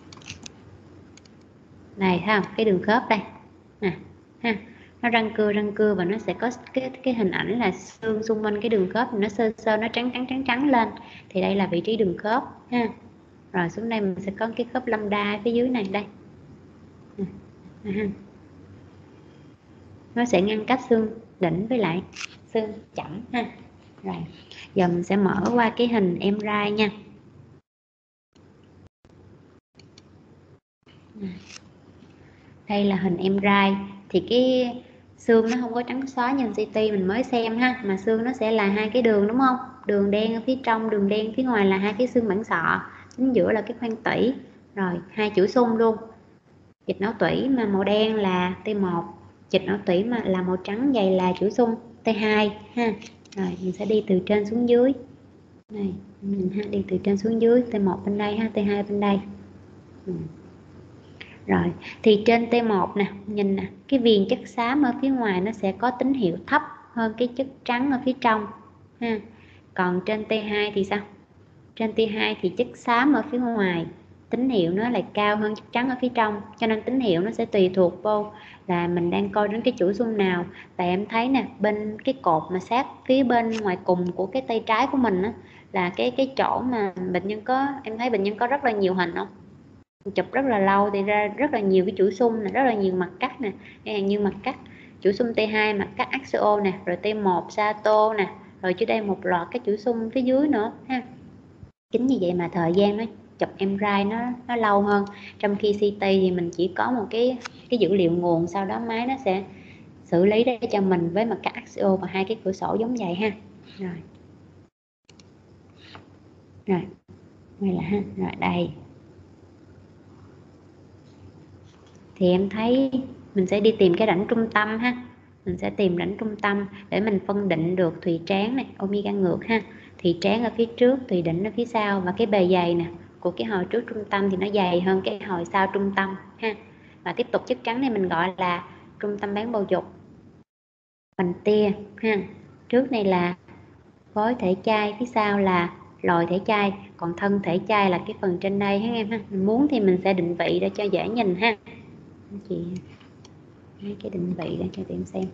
này, thấy không, cái đường khớp đây nè ha, nó răng cưa và nó sẽ có cái hình ảnh là xương xung quanh cái đường khớp, nó sơ nó trắng lên, thì đây là vị trí đường khớp ha. Rồi xuống đây mình sẽ có cái khớp lambda phía dưới này, đây nó sẽ ngăn cách xương đỉnh với lại xương chẩm ha. Rồi giờ mình sẽ mở qua cái hình MRI nha. Đây là hình MRI, thì cái xương nó không có trắng xóa như CT mình mới xem ha, mà xương nó sẽ là hai cái đường đúng không, đường đen ở phía trong, đường đen phía ngoài là hai cái xương bản sọ, chính giữa là cái khoang tủy, rồi hai chuỗi xung luôn. Dịch não tủy mà màu đen là T1, dịch não tủy mà là màu trắng dày là chuỗi xung T2 ha. Rồi mình sẽ đi từ trên xuống dưới, này mình đi từ trên xuống dưới, T1 bên đây ha, T2 bên đây. Rồi thì trên T1 nè, nhìn nè, cái viền chất xám ở phía ngoài nó sẽ có tín hiệu thấp hơn cái chất trắng ở phía trong ha. Còn trên T2 thì sao? Trên T2 thì chất xám ở phía ngoài, tín hiệu nó lại cao hơn chất trắng ở phía trong, cho nên tín hiệu nó sẽ tùy thuộc vô là mình đang coi đến cái chuỗi xung nào. Và em thấy nè, bên cái cột mà sát phía bên ngoài cùng của cái tay trái của mình á, là cái chỗ mà bệnh nhân có, em thấy bệnh nhân có rất là nhiều hình không? Chụp rất là lâu thì ra rất là nhiều cái chuỗi xung này, rất là nhiều mặt cắt nè, như mặt cắt chuỗi xung T2, mặt cắt axio nè, rồi T1 sato nè, rồi dưới đây một loạt cái chuỗi xung phía dưới nữa ha. Chính như vậy mà thời gian chụp MRI nó lâu hơn, trong khi CT thì mình chỉ có một cái dữ liệu nguồn, sau đó máy nó sẽ xử lý để cho mình với mặt cắt axial và hai cái cửa sổ giống vậy ha. Rồi đây là ha, rồi đây thì em thấy mình sẽ đi tìm cái rãnh trung tâm ha, mình sẽ tìm rãnh trung tâm để mình phân định được thùy trán này, omega ngược ha, thùy trán ở phía trước, thùy đỉnh ở phía sau, và cái bề dày nè của cái hồi trước trung tâm thì nó dày hơn cái hồi sau trung tâm ha. Và tiếp tục chất trắng này mình gọi là trung tâm bán bầu dục, vành tia ha. Trước này là khối thể chai, phía sau là lồi thể chai, còn thân thể chai là cái phần trên đây ha em ha. Mình muốn thì mình sẽ định vị để cho dễ nhìn ha. Chị mấy cái định vị để cho tiện xem.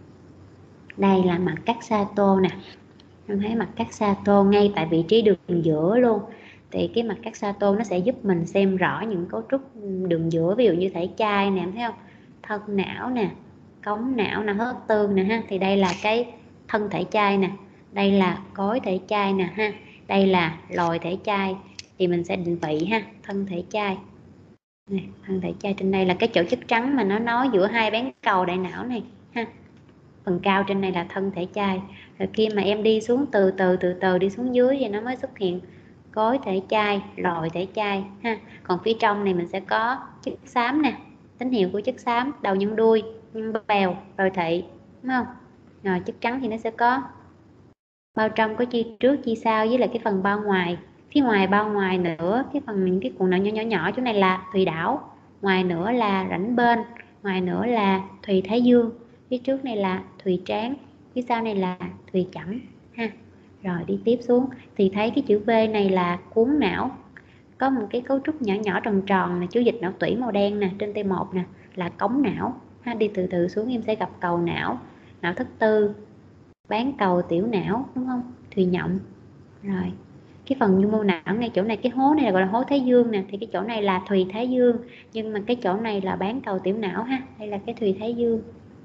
Đây là mặt cắt Sato nè, em thấy mặt cắt Sato ngay tại vị trí đường giữa luôn. Thì cái mặt cắt Sato nó sẽ giúp mình xem rõ những cấu trúc đường giữa, ví dụ như thể chai nè, em thấy không, thân não nè, cống não nè, hớt tương nè ha. Thì đây là cái thân thể chai nè, đây là cối thể chai nè ha, đây là lồi thể chai. Thì mình sẽ định vị ha, thân thể chai này, thân thể chai trên đây là cái chỗ chất trắng mà nó nối giữa hai bán cầu đại não này ha. Phần cao trên này là thân thể chai. Rồi khi mà em đi xuống từ từ đi xuống dưới thì nó mới xuất hiện cối thể chai, lồi thể chai ha. Còn phía trong này mình sẽ có chất xám nè, tín hiệu của chất xám, đầu nhân đuôi, nhân bèo, rồi thị, đúng không? Rồi chất trắng thì nó sẽ có bao trong, có chi trước chi sau, với lại cái phần bao ngoài. Phía ngoài bao ngoài nữa, cái phần những cái cuộn não nhỏ nhỏ chỗ này là thùy đảo, ngoài nữa là rãnh bên, ngoài nữa là thùy thái dương, phía trước này là thùy trán, phía sau này là thùy chẩm ha. Rồi đi tiếp xuống thì thấy cái chữ V này là cuốn não, có một cái cấu trúc nhỏ nhỏ tròn tròn này, chú dịch não tủy màu đen nè, trên T1 nè là cống não ha. Đi từ từ xuống em sẽ gặp cầu não, não thất tư, bán cầu tiểu não, đúng không, thùy nhộng. Rồi cái phần nhu mô não ngay chỗ này, cái hố này là gọi là hố thái dương nè, thì cái chỗ này là thùy thái dương, nhưng mà cái chỗ này là bán cầu tiểu não ha, đây là cái thùy thái dương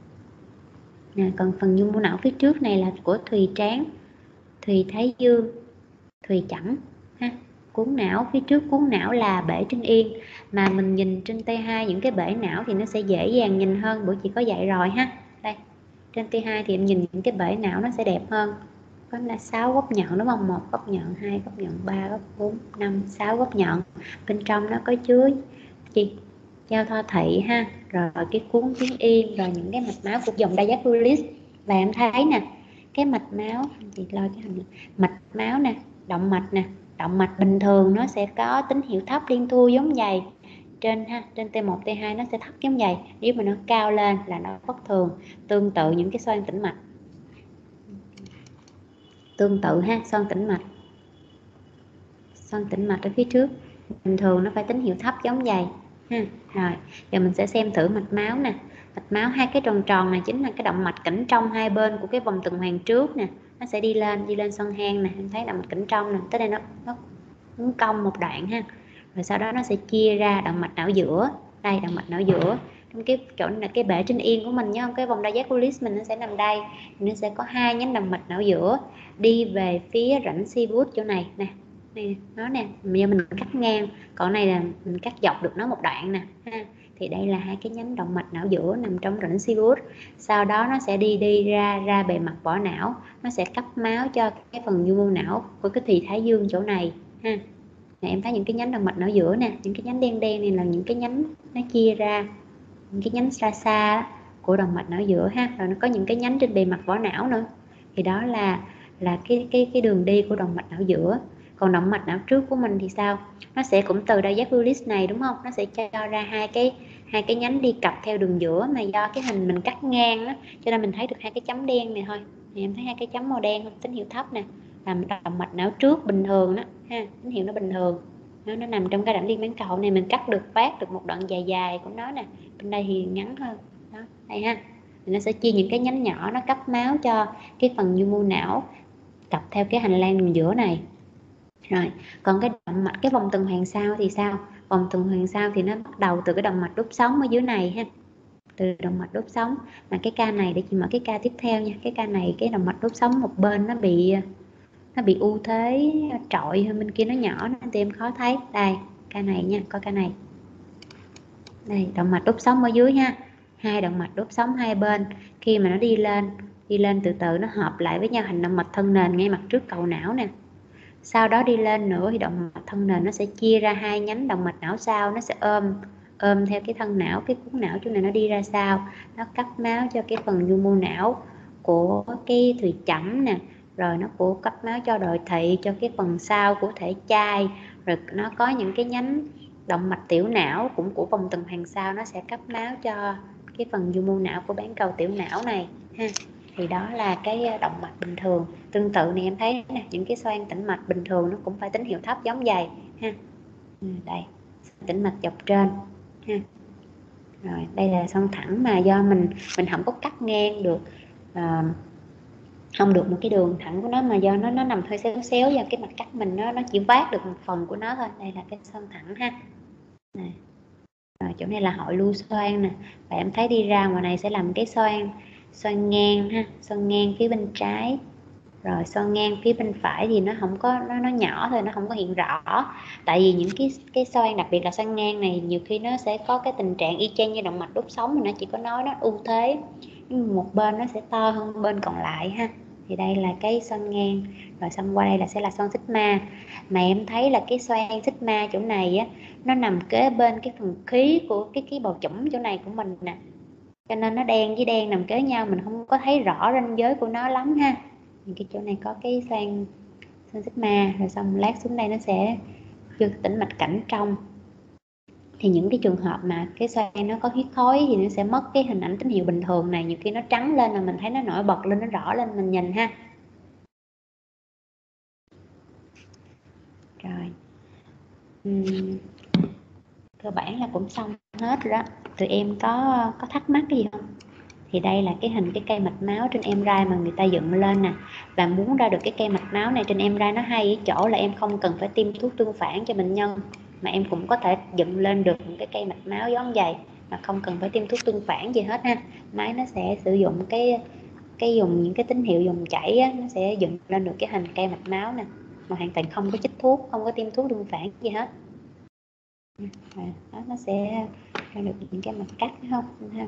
nè. Còn phần nhu mô não phía trước này là của thùy trán, thùy thái dương, thùy chẩm ha. Cuốn não, phía trước cuốn não là bể trên yên, mà mình nhìn trên T2 những cái bể não thì nó sẽ dễ dàng nhìn hơn, bữa chị có dạy rồi ha. Đây trên T2 thì em nhìn những cái bể não nó sẽ đẹp hơn, có là 6 góc nhọn đúng không, 1 góc nhọn, 2 góc nhọn, 3 góc, 4, 5, 6 góc nhọn. Bên trong nó có chứa gì, giao thoa thị ha, rồi cái cuốn tuyến yên, rồi những cái mạch máu của dòng diagonalis. Và em thấy nè, cái mạch máu, chị lôi cái hình, mạch máu nè, động mạch nè, động mạch bình thường nó sẽ có tín hiệu thấp liên thu giống vậy trên ha, trên T1, T2 nó sẽ thấp giống vậy, nếu mà nó cao lên là nó bất thường. Tương tự những cái xoang tĩnh mạch, tương tự ha, xoang tĩnh mạch ở phía trước bình thường nó phải tín hiệu thấp giống vậy ha. Rồi giờ mình sẽ xem thử mạch máu nè. Mạch máu, hai cái tròn tròn này chính là cái động mạch kỉnh trong hai bên của cái vòng tuần hoàn trước nè, nó sẽ đi lên xoang hang nè, em thấy động mạch kỉnh trong nè, tới đây nó cong một đoạn ha. Rồi sau đó nó sẽ chia ra động mạch não giữa, đây động mạch não giữa, trong cái chỗ này là cái bể trên yên của mình nhớ không, cái vòng diagonalis mình nó sẽ nằm đây, nó sẽ có hai nhánh động mạch não giữa đi về phía rãnh Sivus chỗ này nè, này nó nè, bây giờ mình cắt ngang, còn này là mình cắt dọc được nó một đoạn nè ha. Thì đây là hai cái nhánh động mạch não giữa nằm trong rãnh Sivus. Sau đó nó sẽ đi ra bề mặt vỏ não, nó sẽ cấp máu cho cái phần nhu mô não của cái thùy thái dương chỗ này ha. Này, em thấy những cái nhánh động mạch não giữa nè, những cái nhánh đen đen này là những cái nhánh nó chia ra, những cái nhánh xa của động mạch não giữa ha. Rồi nó có những cái nhánh trên bề mặt vỏ não nữa, thì đó là cái đường đi của động mạch não giữa. Còn động mạch não trước của mình thì sao, nó sẽ cũng từ diagonalis này đúng không, nó sẽ cho ra hai cái nhánh đi cặp theo đường giữa, mà do cái hình mình cắt ngang á cho nên mình thấy được hai cái chấm đen này thôi. Thì em thấy hai cái chấm màu đen không, tín hiệu thấp nè, làm động mạch não trước bình thường đó ha, tín hiệu nó bình thường, nó nằm trong cái rãnh liên bán cầu này, mình cắt được phát được một đoạn dài dài của nó nè, bên đây thì ngắn hơn đó, đây ha. Thì nó sẽ chia những cái nhánh nhỏ, nó cấp máu cho cái phần nhu mô não cặp theo cái hành lang đường giữa này. Rồi còn cái động mạch, cái vòng tuần hoàn sau thì sao, vòng tuần hoàn sau thì nó bắt đầu từ cái động mạch đốt sống ở dưới này ha, từ động mạch đốt sống. Mà cái ca này để chị mở cái ca tiếp theo nha, cái ca này cái động mạch đốt sống một bên nó bị nó bị ưu thế trội hơn bên kia, nó nhỏ nên tụi em khó thấy. Đây ca này nha, coi ca này, đây động mạch đốt sống ở dưới ha, hai động mạch đốt sống hai bên, khi mà nó đi lên từ từ nó hợp lại với nhau thành động mạch thân nền ngay mặt trước cầu não nè. Sau đó đi lên nữa thì động mạch thân nền nó sẽ chia ra hai nhánh động mạch não sau, nó sẽ ôm theo cái thân não, cái cuống não chỗ này nó đi ra sau, nó cấp máu cho cái phần nhu mô não của cái thùy chẩm nè, rồi nó cấp máu cho đồi thị, cho cái phần sau của thể chai, rồi nó có những cái nhánh động mạch tiểu não cũng của vòng tuần hoàn sau, nó sẽ cấp máu cho cái phần nhu mô não của bán cầu tiểu não này ha. Thì đó là cái động mạch bình thường. Tương tự này em thấy nè, những cái xoang tĩnh mạch bình thường nó cũng phải tín hiệu thấp giống vậy ha. Đây tĩnh mạch dọc trên ha. Rồi đây là xoang thẳng mà do mình không có cắt ngang được, không được một cái đường thẳng của nó, mà do nó nằm hơi xéo do cái mặt cắt mình nó chỉ vát được một phần của nó thôi. Đây là cái xoang thẳng ha. Này. Rồi chỗ này là hội lưu xoang nè, và em thấy đi ra ngoài này sẽ làm cái xoang ngang ha, xoang ngang phía bên trái, rồi xoang ngang phía bên phải thì nó không có, nó nhỏ thôi, nó không có hiện rõ. Tại vì những cái xoang, đặc biệt là xoang ngang này, nhiều khi nó sẽ có cái tình trạng y chang như động mạch đốt sống, mà nó chỉ có nói nó ưu thế, nhưng một bên nó sẽ to hơn bên còn lại ha. Thì đây là cái xoang ngang, rồi xong qua đây là sẽ là xoang sigma. Mà em thấy là cái xoang sigma chỗ này á, nó nằm kế bên cái phần khí của cái bầu chủng chỗ này của mình nè, cho nên nó đen với đen nằm kế nhau, mình không có thấy rõ ranh giới của nó lắm ha. Cái chỗ này có cái xoang sigma, rồi xong lát xuống đây nó sẽ vô tĩnh mạch cảnh trong. Thì những cái trường hợp mà cái xoang nó có huyết khối thì nó sẽ mất cái hình ảnh tín hiệu bình thường này, nhiều khi nó trắng lên là mình thấy nó nổi bật lên, nó rõ lên mình nhìn ha. Rồi cơ bản là cũng xong hết rồi đó. Tụi em có thắc mắc cái gì không? Thì đây là cái hình cái cây mạch máu trên MRI mà người ta dựng lên nè. Và muốn ra được cái cây mạch máu này trên MRI nó hay ở chỗ là em không cần phải tiêm thuốc tương phản cho bệnh nhân, mà em cũng có thể dựng lên được một cái cây mạch máu giống vậy mà không cần phải tiêm thuốc tương phản gì hết ha. Máy nó sẽ sử dụng cái dùng những cái tín hiệu dòng chảy á, nó sẽ dựng lên được cái hình cây mạch máu nè, mà hoàn toàn không có chích thuốc, không có tiêm thuốc tương phản gì hết. Đó, nó sẽ ra được những cái mạch cắt phải không ha.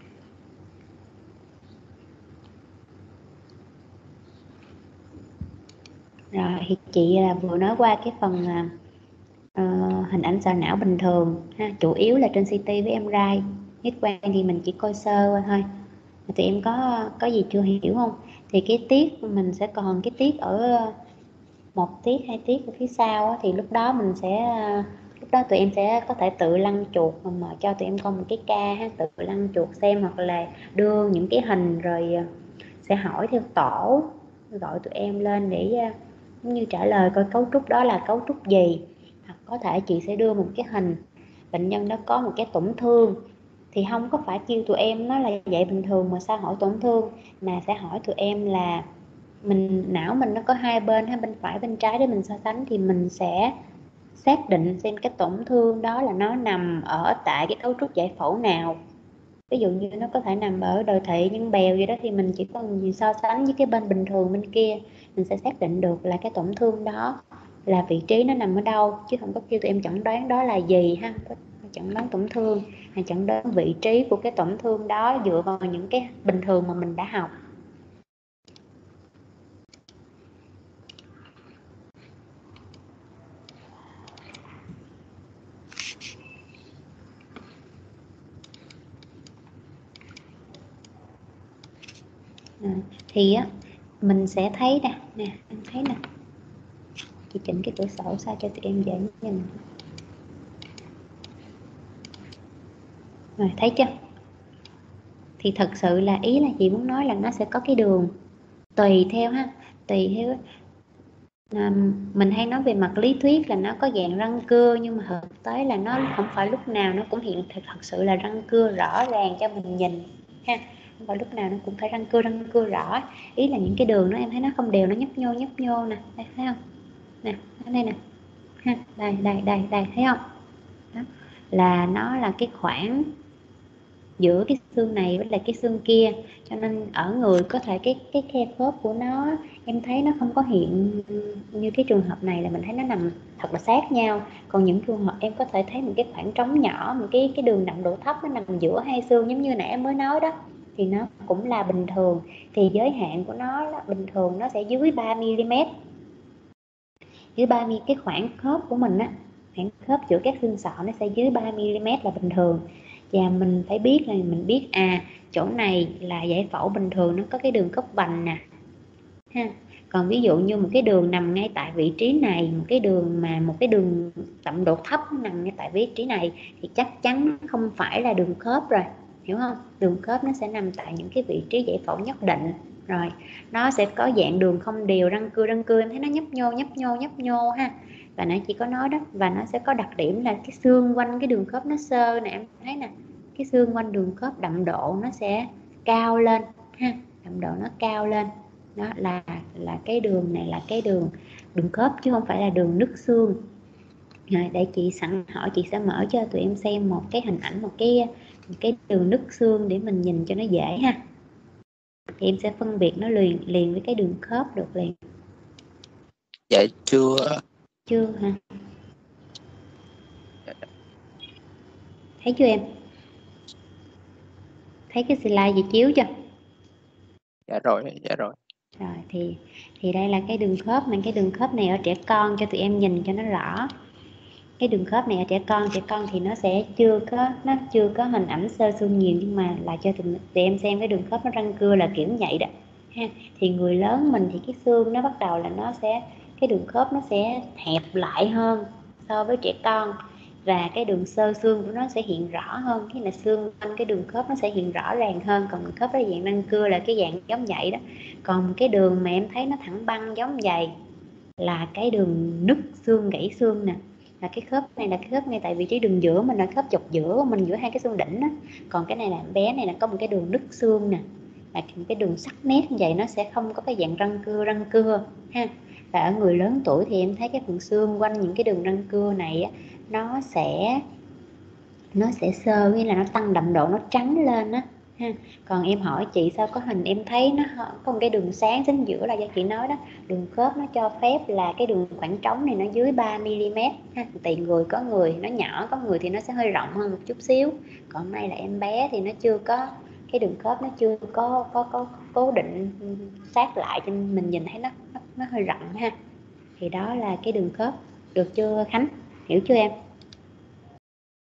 Rồi thì chị vừa nói qua cái phần hình ảnh sọ não bình thường ha, chủ yếu là trên CT với MRI. X-quang thì mình chỉ coi sơ qua thôi. Tụi em có gì chưa hiểu không? Thì cái tiết mình sẽ còn cái tiết ở 1 tiết 2 tiết ở phía sau á, thì lúc đó tụi em sẽ có thể tự lăn chuột mà cho tụi em coi một cái ca ha, tự lăn chuột xem, hoặc là đưa những cái hình rồi sẽ hỏi theo tổ, gọi tụi em lên để như trả lời coi cấu trúc đó là cấu trúc gì. Hoặc có thể chị sẽ đưa một cái hình bệnh nhân đó có một cái tổn thương, thì không có phải kêu tụi em nó là vậy bình thường mà sao hỏi tổn thương, mà sẽ hỏi tụi em là não mình nó có hai bên, bên phải bên trái để mình so sánh, thì mình sẽ xác định xem cái tổn thương đó là nó nằm ở tại cái cấu trúc giải phẫu nào. Ví dụ như nó có thể nằm ở đồi thị nhưng bèo gì đó, thì mình chỉ cần so sánh với cái bên bình thường bên kia, mình sẽ xác định được là cái tổn thương đó là vị trí nó nằm ở đâu, chứ không có kêu tụi em chẩn đoán đó là gì ha. Chẩn đoán tổn thương hay chẩn đoán vị trí của cái tổn thương đó dựa vào những cái bình thường mà mình đã học. Thì á mình sẽ thấy nè, em thấy nè, chị chỉnh cái cửa sổ sao cho tụi em dễ nhìn. Rồi thấy chưa? Thì thật sự là ý là chị muốn nói là nó sẽ có cái đường tùy theo mình hay nói về mặt lý thuyết là nó có dạng răng cưa, nhưng mà thực tế là nó không phải lúc nào nó cũng hiện thật sự là răng cưa rõ ràng cho mình nhìn ha. Không phải lúc nào nó cũng phải răng cưa rõ. Ý là những cái đường nó em thấy nó không đều, nó nhấp nhô nè, đây, thấy không nè, đây nè ha, đây thấy không? Đó là nó là cái khoảng giữa cái xương này với lại cái xương kia, cho nên ở người có thể cái khe khớp của nó em thấy nó không có hiện như cái trường hợp này, là mình thấy nó nằm thật là sát nhau. Còn những trường hợp em có thể thấy một cái khoảng trống nhỏ, một cái đường đậm độ thấp nó nằm giữa hai xương giống như nãy em mới nói đó, thì nó cũng là bình thường. Thì giới hạn của nó bình thường nó sẽ dưới 3 mm, dưới 30, cái khoảng khớp của mình á, khoảng khớp giữa các xương sọ nó sẽ dưới 3 mm là bình thường. Và mình phải biết là mình biết chỗ này là giải phẫu bình thường nó có cái đường góc vành nè ha. Còn ví dụ như một cái đường nằm ngay tại vị trí này, một cái đường đậm độ thấp nằm ngay tại vị trí này, thì chắc chắn không phải là đường khớp rồi, hiểu không? Đường khớp nó sẽ nằm tại những cái vị trí giải phẫu nhất định rồi. Nó sẽ có dạng đường không đều, răng cưa em thấy nó nhấp nhô ha. Và nãy chị có nói đó, và nó sẽ có đặc điểm là cái xương quanh cái đường khớp nó xơ nè, em thấy nè, cái xương quanh đường khớp đậm độ nó sẽ cao lên ha, đậm độ nó cao lên. Đó là cái đường này là cái đường khớp chứ không phải là đường nứt xương. Rồi, để chị sẵn hỏi, chị sẽ mở cho tụi em xem một cái hình ảnh, một cái đường nứt xương để mình nhìn cho nó dễ ha. Thì em sẽ phân biệt nó liền với cái đường khớp được liền. Dạ chưa hả? Thấy chưa em? Thấy cái slide gì chiếu chưa? Dạ rồi. Rồi thì đây là cái đường khớp này. Cái đường khớp này ở trẻ con cho tụi em nhìn cho nó rõ. Cái đường khớp này ở trẻ con thì nó sẽ chưa có hình ảnh xơ xương nhiều, nhưng mà là cho tụi em xem cái đường khớp nó răng cưa là kiểu vậy đó ha. Thì người lớn mình thì cái xương nó bắt đầu là cái đường khớp nó sẽ hẹp lại hơn so với trẻ con, và cái đường xơ xương của nó sẽ hiện rõ hơn. Cái là xương quanh cái đường khớp nó sẽ hiện rõ ràng hơn. Còn đường khớp đó dạng răng cưa là cái dạng giống vậy đó. Còn cái đường mà em thấy nó thẳng băng giống vậy là cái đường nứt xương, gãy xương nè. Là cái khớp này là cái khớp ngay tại vị trí đường giữa mình, là khớp chọc giữa của mình, giữa hai cái xương đỉnh đó. Còn cái này là bé này là có một cái đường nứt xương nè, là cái đường sắc nét như vậy, nó sẽ không có cái dạng răng cưa ha. Và ở người lớn tuổi thì em thấy cái phần xương quanh những cái đường răng cưa này á, nó sẽ xơ, nghĩa là nó tăng đậm độ, nó trắng lên á ha. Còn em hỏi chị sao có hình em thấy nó có một cái đường sáng chính giữa, là do chị nói đó, đường khớp nó cho phép là cái đường khoảng trống này nó dưới 3 mm ha. Tùy người, có người nó nhỏ, có người thì nó sẽ hơi rộng hơn một chút xíu. Còn đây là em bé thì nó chưa có, cái đường khớp nó chưa có cố định sát lại, cho mình nhìn thấy nó hơi rộng ha. Thì đó là cái đường khớp. Được chưa Khánh? Hiểu chưa em?